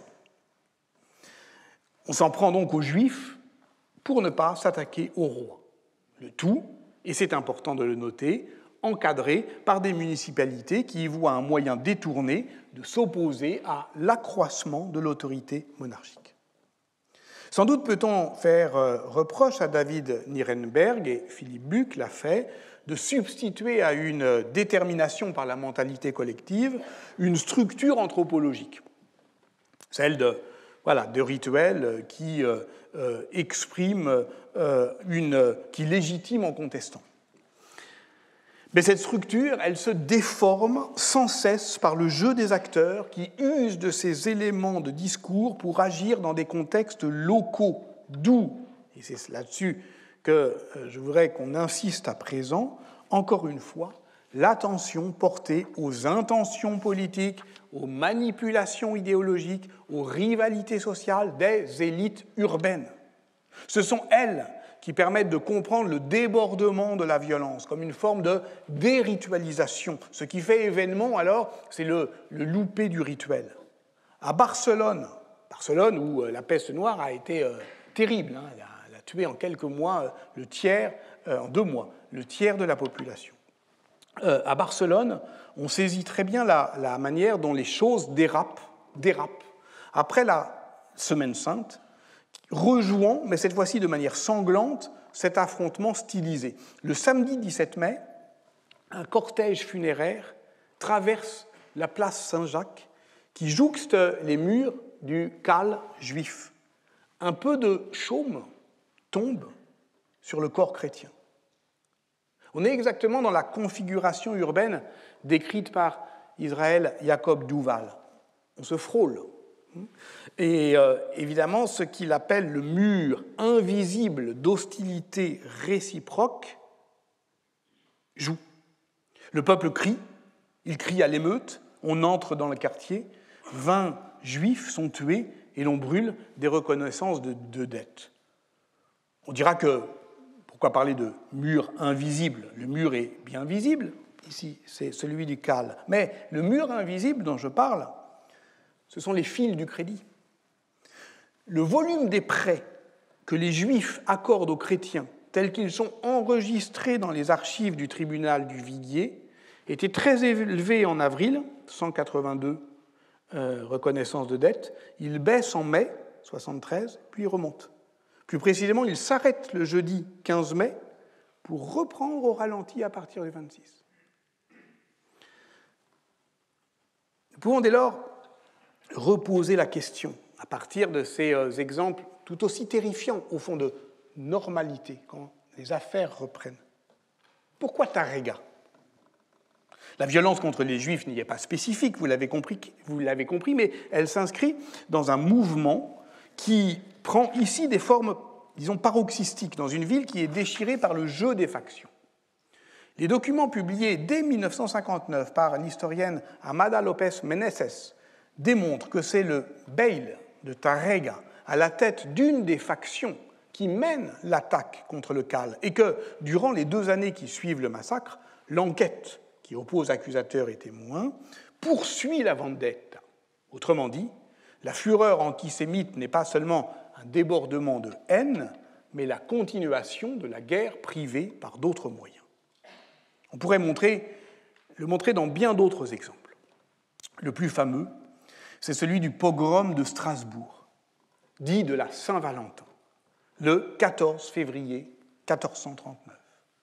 On s'en prend donc aux Juifs pour ne pas s'attaquer au roi. Le tout, et c'est important de le noter, encadré par des municipalités qui y voient un moyen détourné de s'opposer à l'accroissement de l'autorité monarchique. Sans doute peut-on faire reproche à David Nirenberg, et Philippe Buck l'a fait, de substituer à une détermination par la mentalité collective une structure anthropologique, celle de rituels qui expriment, qui légitiment en contestant. Mais cette structure, elle se déforme sans cesse par le jeu des acteurs qui usent de ces éléments de discours pour agir dans des contextes locaux, d'où, et c'est là-dessus que je voudrais qu'on insiste à présent, encore une fois, l'attention portée aux intentions politiques, aux manipulations idéologiques, aux rivalités sociales des élites urbaines. Ce sont elles qui permettent de comprendre le débordement de la violence comme une forme de déritualisation. Ce qui fait événement, alors, c'est le loupé du rituel. À Barcelone où la peste noire a été terrible, elle a tué en quelques mois en 2 mois, le tiers de la population. À Barcelone, on saisit très bien la manière dont les choses dérapent. Après la Semaine sainte, rejouant, mais cette fois-ci de manière sanglante, cet affrontement stylisé. Le samedi 17 mai, un cortège funéraire traverse la place Saint-Jacques qui jouxte les murs du Cal juif. Un peu de chaume tombe sur le corps chrétien. On est exactement dans la configuration urbaine décrite par Israël Jacob Duval. On se frôle. Et évidemment, ce qu'il appelle le mur invisible d'hostilité réciproque joue. Le peuple crie, il crie à l'émeute, on entre dans le quartier, 20 juifs sont tués et l'on brûle des reconnaissances de dettes. On dira que, pourquoi parler de mur invisible? Le mur est bien visible, ici c'est celui du Cal, mais le mur invisible dont je parle, ce sont les fils du crédit. Le volume des prêts que les Juifs accordent aux chrétiens, tels qu'ils sont enregistrés dans les archives du tribunal du Viguier, était très élevé en avril, 182 reconnaissances de dette. Il baisse en mai, 73, puis il remonte. Plus précisément, il s'arrête le jeudi 15 mai pour reprendre au ralenti à partir du 26. Nous pouvons dès lors reposer la question à partir de ces exemples tout aussi terrifiants, au fond, de normalité, quand les affaires reprennent. Pourquoi Tárrega ? La violence contre les Juifs n'y est pas spécifique, vous l'avez compris, mais elle s'inscrit dans un mouvement qui prend ici des formes, disons, paroxystiques, dans une ville qui est déchirée par le jeu des factions. Les documents publiés dès 1959 par l'historienne Amada López Meneses démontrent que c'est le beil de Tárrega à la tête d'une des factions qui mène l'attaque contre le Cal et que, durant les 2 années qui suivent le massacre, l'enquête qui oppose accusateurs et témoins poursuit la vendetta. Autrement dit, la fureur antisémite n'est pas seulement un débordement de haine, mais la continuation de la guerre privée par d'autres moyens. On pourrait le montrer dans bien d'autres exemples. Le plus fameux, c'est celui du pogrom de Strasbourg, dit de la Saint-Valentin, le 14 février 1349.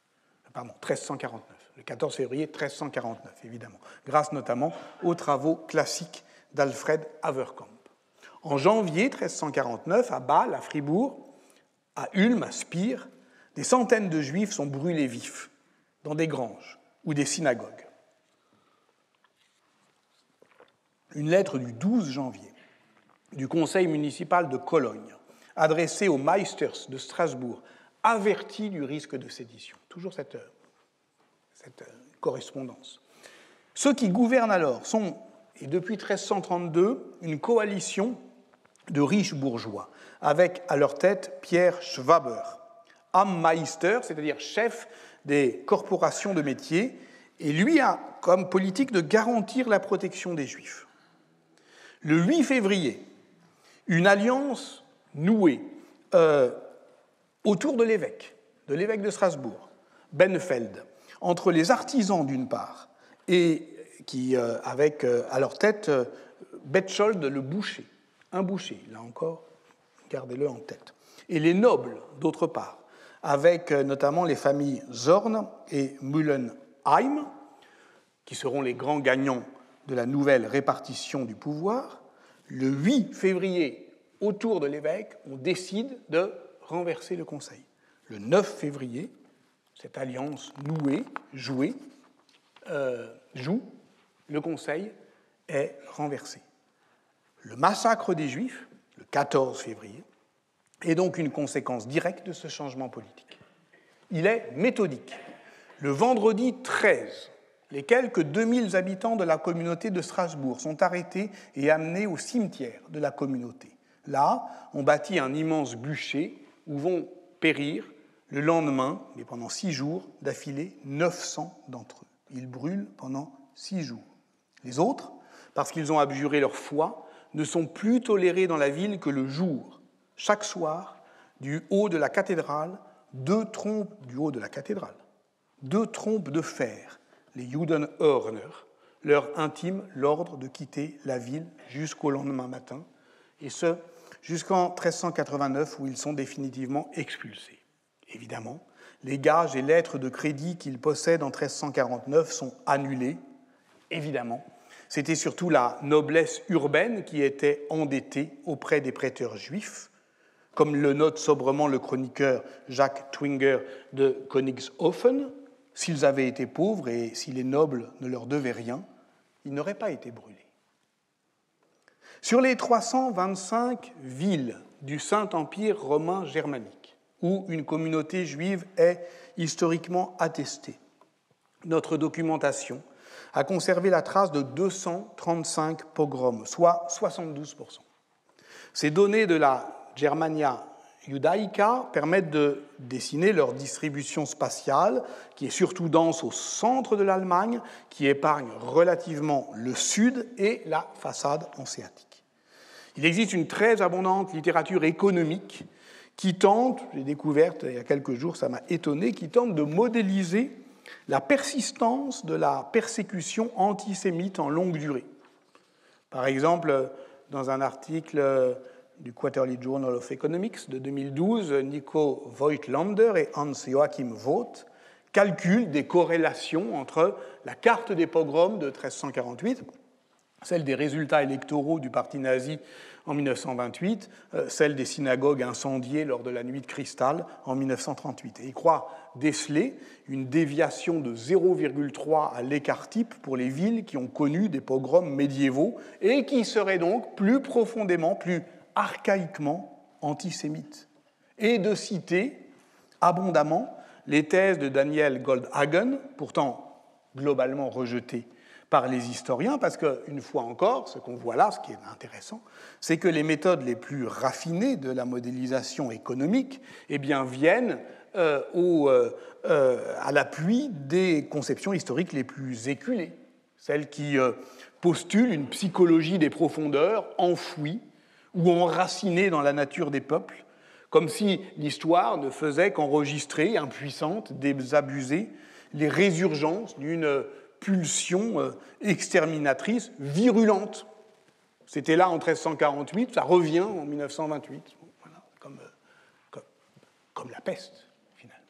Le 14 février 1349, évidemment, grâce notamment aux travaux classiques d'Alfred Haverkamp. En janvier 1349, à Bâle, à Fribourg, à Ulm, à Spire, des centaines de Juifs sont brûlés vifs dans des granges ou des synagogues. Une lettre du 12 janvier du conseil municipal de Cologne, adressée aux Meisters de Strasbourg, avertit du risque de sédition. Toujours cette correspondance. Ceux qui gouvernent alors sont, et depuis 1332, une coalition de riches bourgeois, avec à leur tête Pierre Schwaber, Ammeister, c'est-à-dire chef des corporations de métiers, et lui a comme politique de garantir la protection des Juifs. Le 8 février, une alliance nouée autour de l'évêque de Strasbourg, Benfeld, entre les artisans d'une part, et qui, avec à leur tête Betchold le boucher, un boucher, là encore, gardez-le en tête, et les d'autre part, avec notamment les familles Zorn et Müllenheim, qui seront les grands gagnants de la nouvelle répartition du pouvoir. Le 8 février, autour de l'évêque, on décide de renverser le conseil. Le 9 février, cette alliance joue, le conseil est renversé. Le massacre des Juifs, le 14 février, est donc une conséquence directe de ce changement politique. Il est méthodique. Le vendredi 13, les quelques 2000 habitants de la communauté de Strasbourg sont arrêtés et amenés au cimetière de la communauté. Là, on bâtit un immense bûcher où vont périr le lendemain, mais pendant 6 jours d'affilée, 900 d'entre eux. Ils brûlent pendant 6 jours. Les autres, parce qu'ils ont abjuré leur foi, ne sont plus tolérés dans la ville que le jour. Chaque soir, du haut de la cathédrale, 2 trompes de fer, les Judenhörner, leur intiment l'ordre de quitter la ville jusqu'au lendemain matin, et ce, jusqu'en 1389, où ils sont définitivement expulsés. Évidemment, les gages et lettres de crédit qu'ils possèdent en 1349 sont annulés. Évidemment, c'était surtout la noblesse urbaine qui était endettée auprès des prêteurs juifs, comme le note sobrement le chroniqueur Jacques Twinger de Königshofen. S'ils avaient été pauvres et si les nobles ne leur devaient rien, ils n'auraient pas été brûlés. Sur les 325 villes du Saint-Empire romain germanique, où une communauté juive est historiquement attestée, notre documentation a conservé la trace de 235 pogroms, soit 72%. Ces données de la Germania Judaica permettent de dessiner leur distribution spatiale, qui est surtout dense au centre de l'Allemagne, qui épargne relativement le sud et la façade hanséatique. Il existe une très abondante littérature économique qui tente, j'ai découvert il y a quelques jours, ça m'a étonné, qui tente de modéliser la persistance de la persécution antisémite en longue durée. Par exemple, dans un article du Quarterly Journal of Economics de 2012, Nico Voigtlander et Hans-Joachim Voth calculent des corrélations entre la carte des pogroms de 1348, celle des résultats électoraux du parti nazi en 1928, celle des synagogues incendiées lors de la nuit de cristal en 1938. Et il croit déceler une déviation de 0,3 à l'écart type pour les villes qui ont connu des pogroms médiévaux et qui seraient donc plus profondément, plus archaïquement antisémites. Et de citer abondamment les thèses de Daniel Goldhagen, pourtant globalement rejetées par les historiens, parce qu'une fois encore, ce qu'on voit là, ce qui est intéressant, c'est que les méthodes les plus raffinées de la modélisation économique eh bien, viennent à l'appui des conceptions historiques les plus éculées, celles qui postulent une psychologie des profondeurs enfouie ou enracinée dans la nature des peuples, comme si l'histoire ne faisait qu'enregistrer, impuissante, désabusée, les résurgences d'une pulsion exterminatrice virulente. C'était là en 1348, ça revient en 1928, voilà, comme la peste, finalement.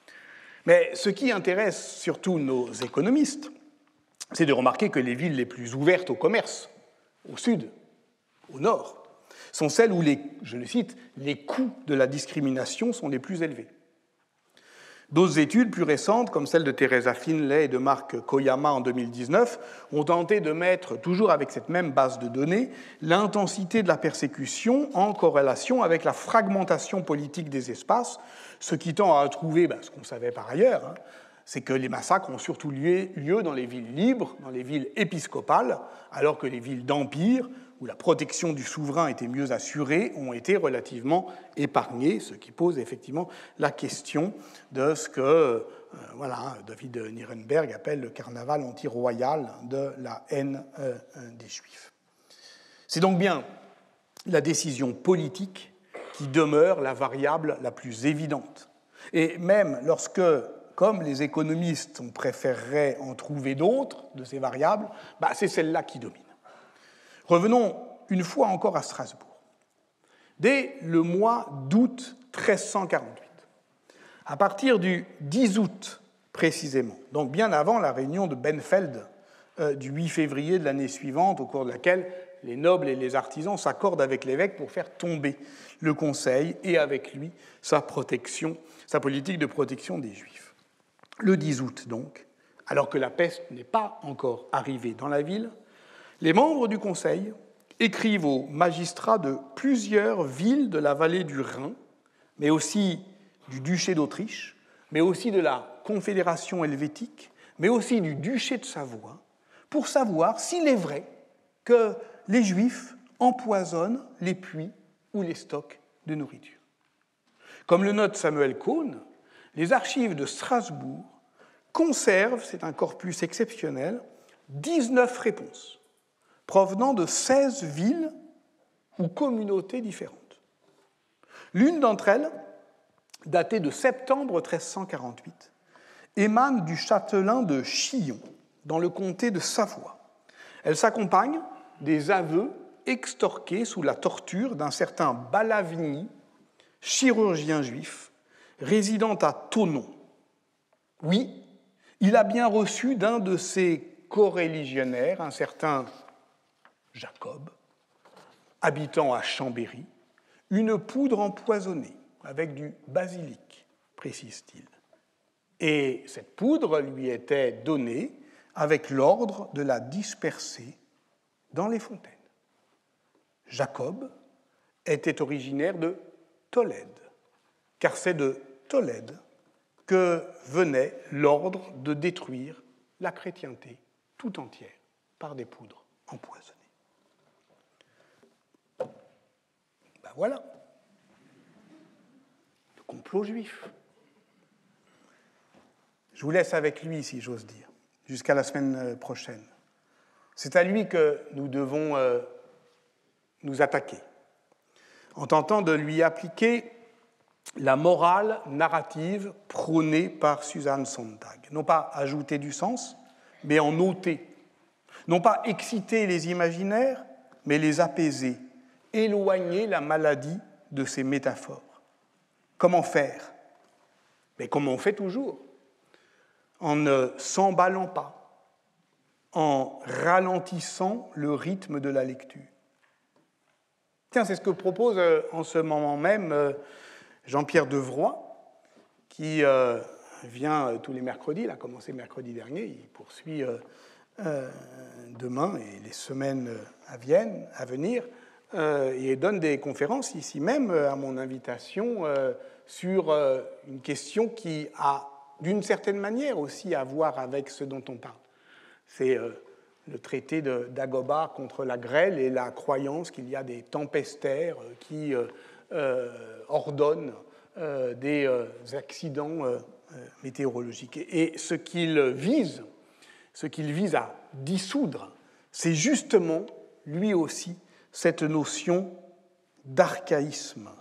Mais ce qui intéresse surtout nos économistes, c'est de remarquer que les villes les plus ouvertes au commerce, au sud, au nord, sont celles où, je le cite, les coûts de la discrimination sont les plus élevés. D'autres études plus récentes, comme celle de Teresa Finlay et de Marc Koyama en 2019, ont tenté de mettre, toujours avec cette même base de données, l'intensité de la persécution en corrélation avec la fragmentation politique des espaces, ce qui tend à trouver ce qu'on savait par ailleurs, c'est que les massacres ont surtout lieu dans les villes libres, dans les villes épiscopales, alors que les villes d'empire, où la protection du souverain était mieux assurée, ont été relativement épargnées, ce qui pose effectivement la question de ce que David Nirenberg appelle le carnaval anti-royal de la haine des Juifs. C'est donc bien la décision politique qui demeure la variable la plus évidente. Et même lorsque, comme les économistes, on préférerait en trouver d'autres de ces variables, c'est celle-là qui domine. Revenons une fois encore à Strasbourg. Dès le mois d'août 1348, à partir du 10 août précisément, donc bien avant la réunion de Benfeld du 8 février de l'année suivante, au cours de laquelle les nobles et les artisans s'accordent avec l'évêque pour faire tomber le Conseil et avec lui sa politique de protection des Juifs. Le 10 août donc, alors que la peste n'est pas encore arrivée dans la ville, les membres du Conseil écrivent aux magistrats de plusieurs villes de la vallée du Rhin, mais aussi du duché d'Autriche, mais aussi de la Confédération helvétique, mais aussi du duché de Savoie, pour savoir s'il est vrai que les Juifs empoisonnent les puits ou les stocks de nourriture. Comme le note Samuel Cohn, les archives de Strasbourg conservent, c'est un corpus exceptionnel, 19 réponses provenant de 16 villes ou communautés différentes. L'une d'entre elles, datée de septembre 1348, émane du châtelain de Chillon, dans le comté de Savoie. Elle s'accompagne des aveux extorqués sous la torture d'un certain Balavigny, chirurgien juif, résidant à Thonon. Oui, il a bien reçu d'un de ses coreligionnaires, un certain Jacob, habitant à Chambéry, une poudre empoisonnée avec du basilic, précise-t-il. Et cette poudre lui était donnée avec l'ordre de la disperser dans les fontaines. Jacob était originaire de Tolède, car c'est de Tolède que venait l'ordre de détruire la chrétienté tout entière par des poudres empoisonnées. Voilà, le complot juif. Je vous laisse avec lui, si j'ose dire, jusqu'à la semaine prochaine. C'est à lui que nous devons nous attaquer, en tentant de lui appliquer la morale narrative prônée par Susan Sontag. Non pas ajouter du sens, mais en ôter. Non pas exciter les imaginaires, mais les apaiser éloigner la maladie de ces métaphores. Comment faire? Mais comme on fait toujours, en ne s'emballant pas, en ralentissant le rythme de la lecture. Tiens, c'est ce que propose en ce moment même Jean-Pierre Devroy, qui vient tous les mercredis, il a commencé mercredi dernier, il poursuit demain et les semaines à venir, et donne des conférences ici même, à mon invitation, sur une question qui a, d'une certaine manière, aussi à voir avec ce dont on parle. C'est le traité d'Agoba contre la grêle et la croyance qu'il y a des tempestaires qui ordonnent des accidents météorologiques. Et ce qu'il vise à dissoudre, c'est justement, lui aussi, cette notion d'archaïsme.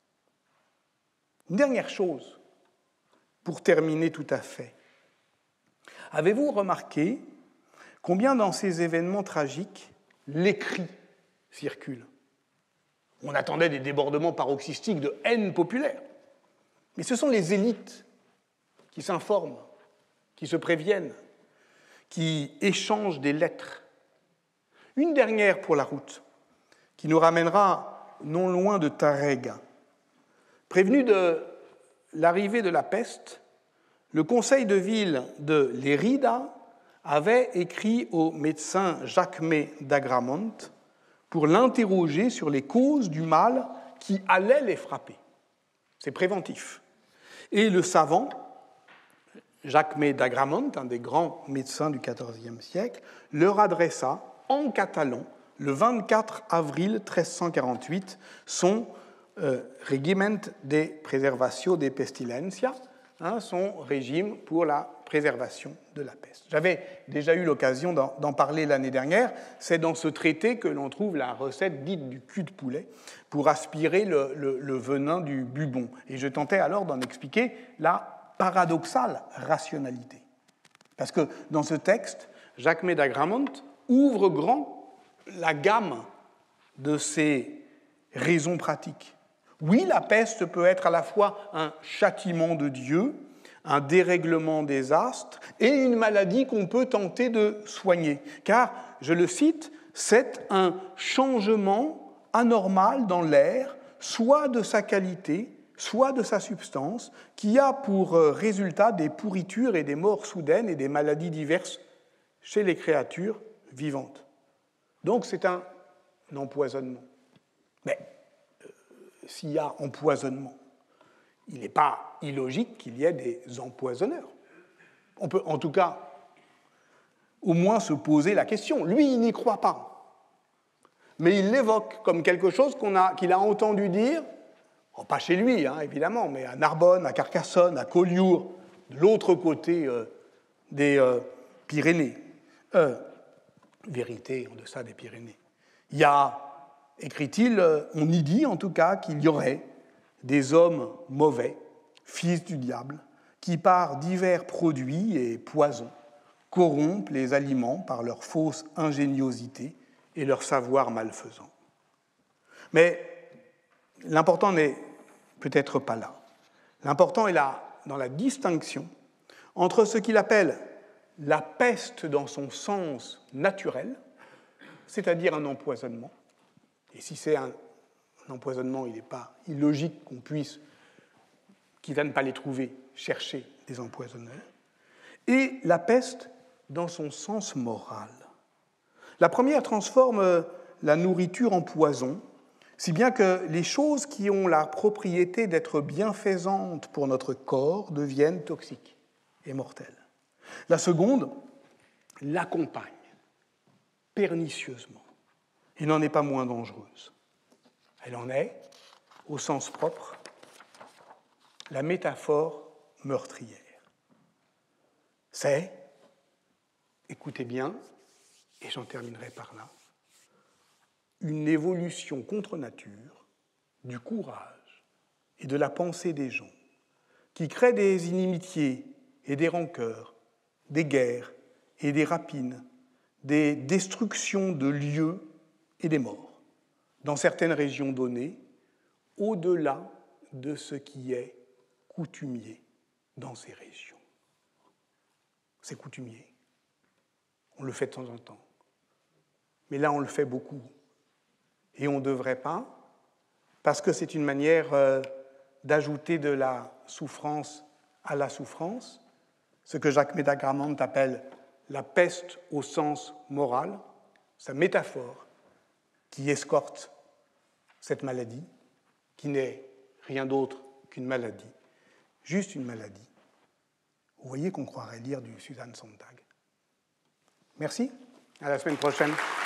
Une dernière chose, pour terminer tout à fait. Avez-vous remarqué combien dans ces événements tragiques, les cris circulent? On attendait des débordements paroxystiques de haine populaire. Mais ce sont les élites qui s'informent, qui se préviennent, qui échangent des lettres. Une dernière pour la route, qui nous ramènera non loin de Tarrega. Prévenu de l'arrivée de la peste, le conseil de ville de Lérida avait écrit au médecin Jacmé d'Agramont pour l'interroger sur les causes du mal qui allait les frapper. C'est préventif. Et le savant, Jacmé d'Agramont, un des grands médecins du XIVe siècle, leur adressa en catalan, le 24 avril 1348, son Regiment de Preservatio de Pestilencia, son régime pour la préservation de la peste. J'avais déjà eu l'occasion d'en parler l'année dernière. C'est dans ce traité que l'on trouve la recette dite du cul de poulet pour aspirer le venin du bubon. Et je tentais alors d'en expliquer la paradoxale rationalité. Parce que dans ce texte, Jacmé d'Agramont ouvre grand la gamme de ces raisons pratiques. Oui, la peste peut être à la fois un châtiment de Dieu, un dérèglement des astres et une maladie qu'on peut tenter de soigner. Car, je le cite, c'est un changement anormal dans l'air, soit de sa qualité, soit de sa substance, qui a pour résultat des pourritures et des morts soudaines et des maladies diverses chez les créatures vivantes. Donc c'est un empoisonnement. Mais s'il y a empoisonnement, il n'est pas illogique qu'il y ait des empoisonneurs. On peut en tout cas au moins se poser la question. Lui, il n'y croit pas. Mais il l'évoque comme quelque chose qu'il a entendu dire, pas chez lui, évidemment, mais à Narbonne, à Carcassonne, à Collioure, de l'autre côté des Pyrénées. Vérité en deçà des Pyrénées. Il y a, écrit-il, on y dit en tout cas qu'il y aurait des hommes mauvais, fils du diable, qui par divers produits et poisons corrompent les aliments par leur fausse ingéniosité et leur savoir malfaisant. Mais l'important n'est peut-être pas là. L'important est là, dans la distinction entre ce qu'il appelle la peste dans son sens naturel, c'est-à-dire un empoisonnement. Et si c'est un empoisonnement, il n'est pas illogique qu'on puisse, quitte à ne pas les trouver, chercher des empoisonneurs. Et la peste dans son sens moral. La première transforme la nourriture en poison, si bien que les choses qui ont la propriété d'être bienfaisantes pour notre corps deviennent toxiques et mortelles. La seconde l'accompagne pernicieusement et n'en est pas moins dangereuse. Elle en est, au sens propre, la métaphore meurtrière. C'est, écoutez bien, et j'en terminerai par là, une évolution contre nature du courage et de la pensée des gens qui crée des inimitiés et des rancœurs, des guerres et des rapines, des destructions de lieux et des morts, dans certaines régions données, au-delà de ce qui est coutumier dans ces régions. C'est coutumier. On le fait de temps en temps. Mais là, on le fait beaucoup. Et on ne devrait pas, parce que c'est une manière d'ajouter de la souffrance à la souffrance, ce que Jacques Médagramante appelle la peste au sens moral, sa métaphore qui escorte cette maladie, qui n'est rien d'autre qu'une maladie, juste une maladie. Vous voyez qu'on croirait lire du Susan Sontag. Merci, à la semaine prochaine.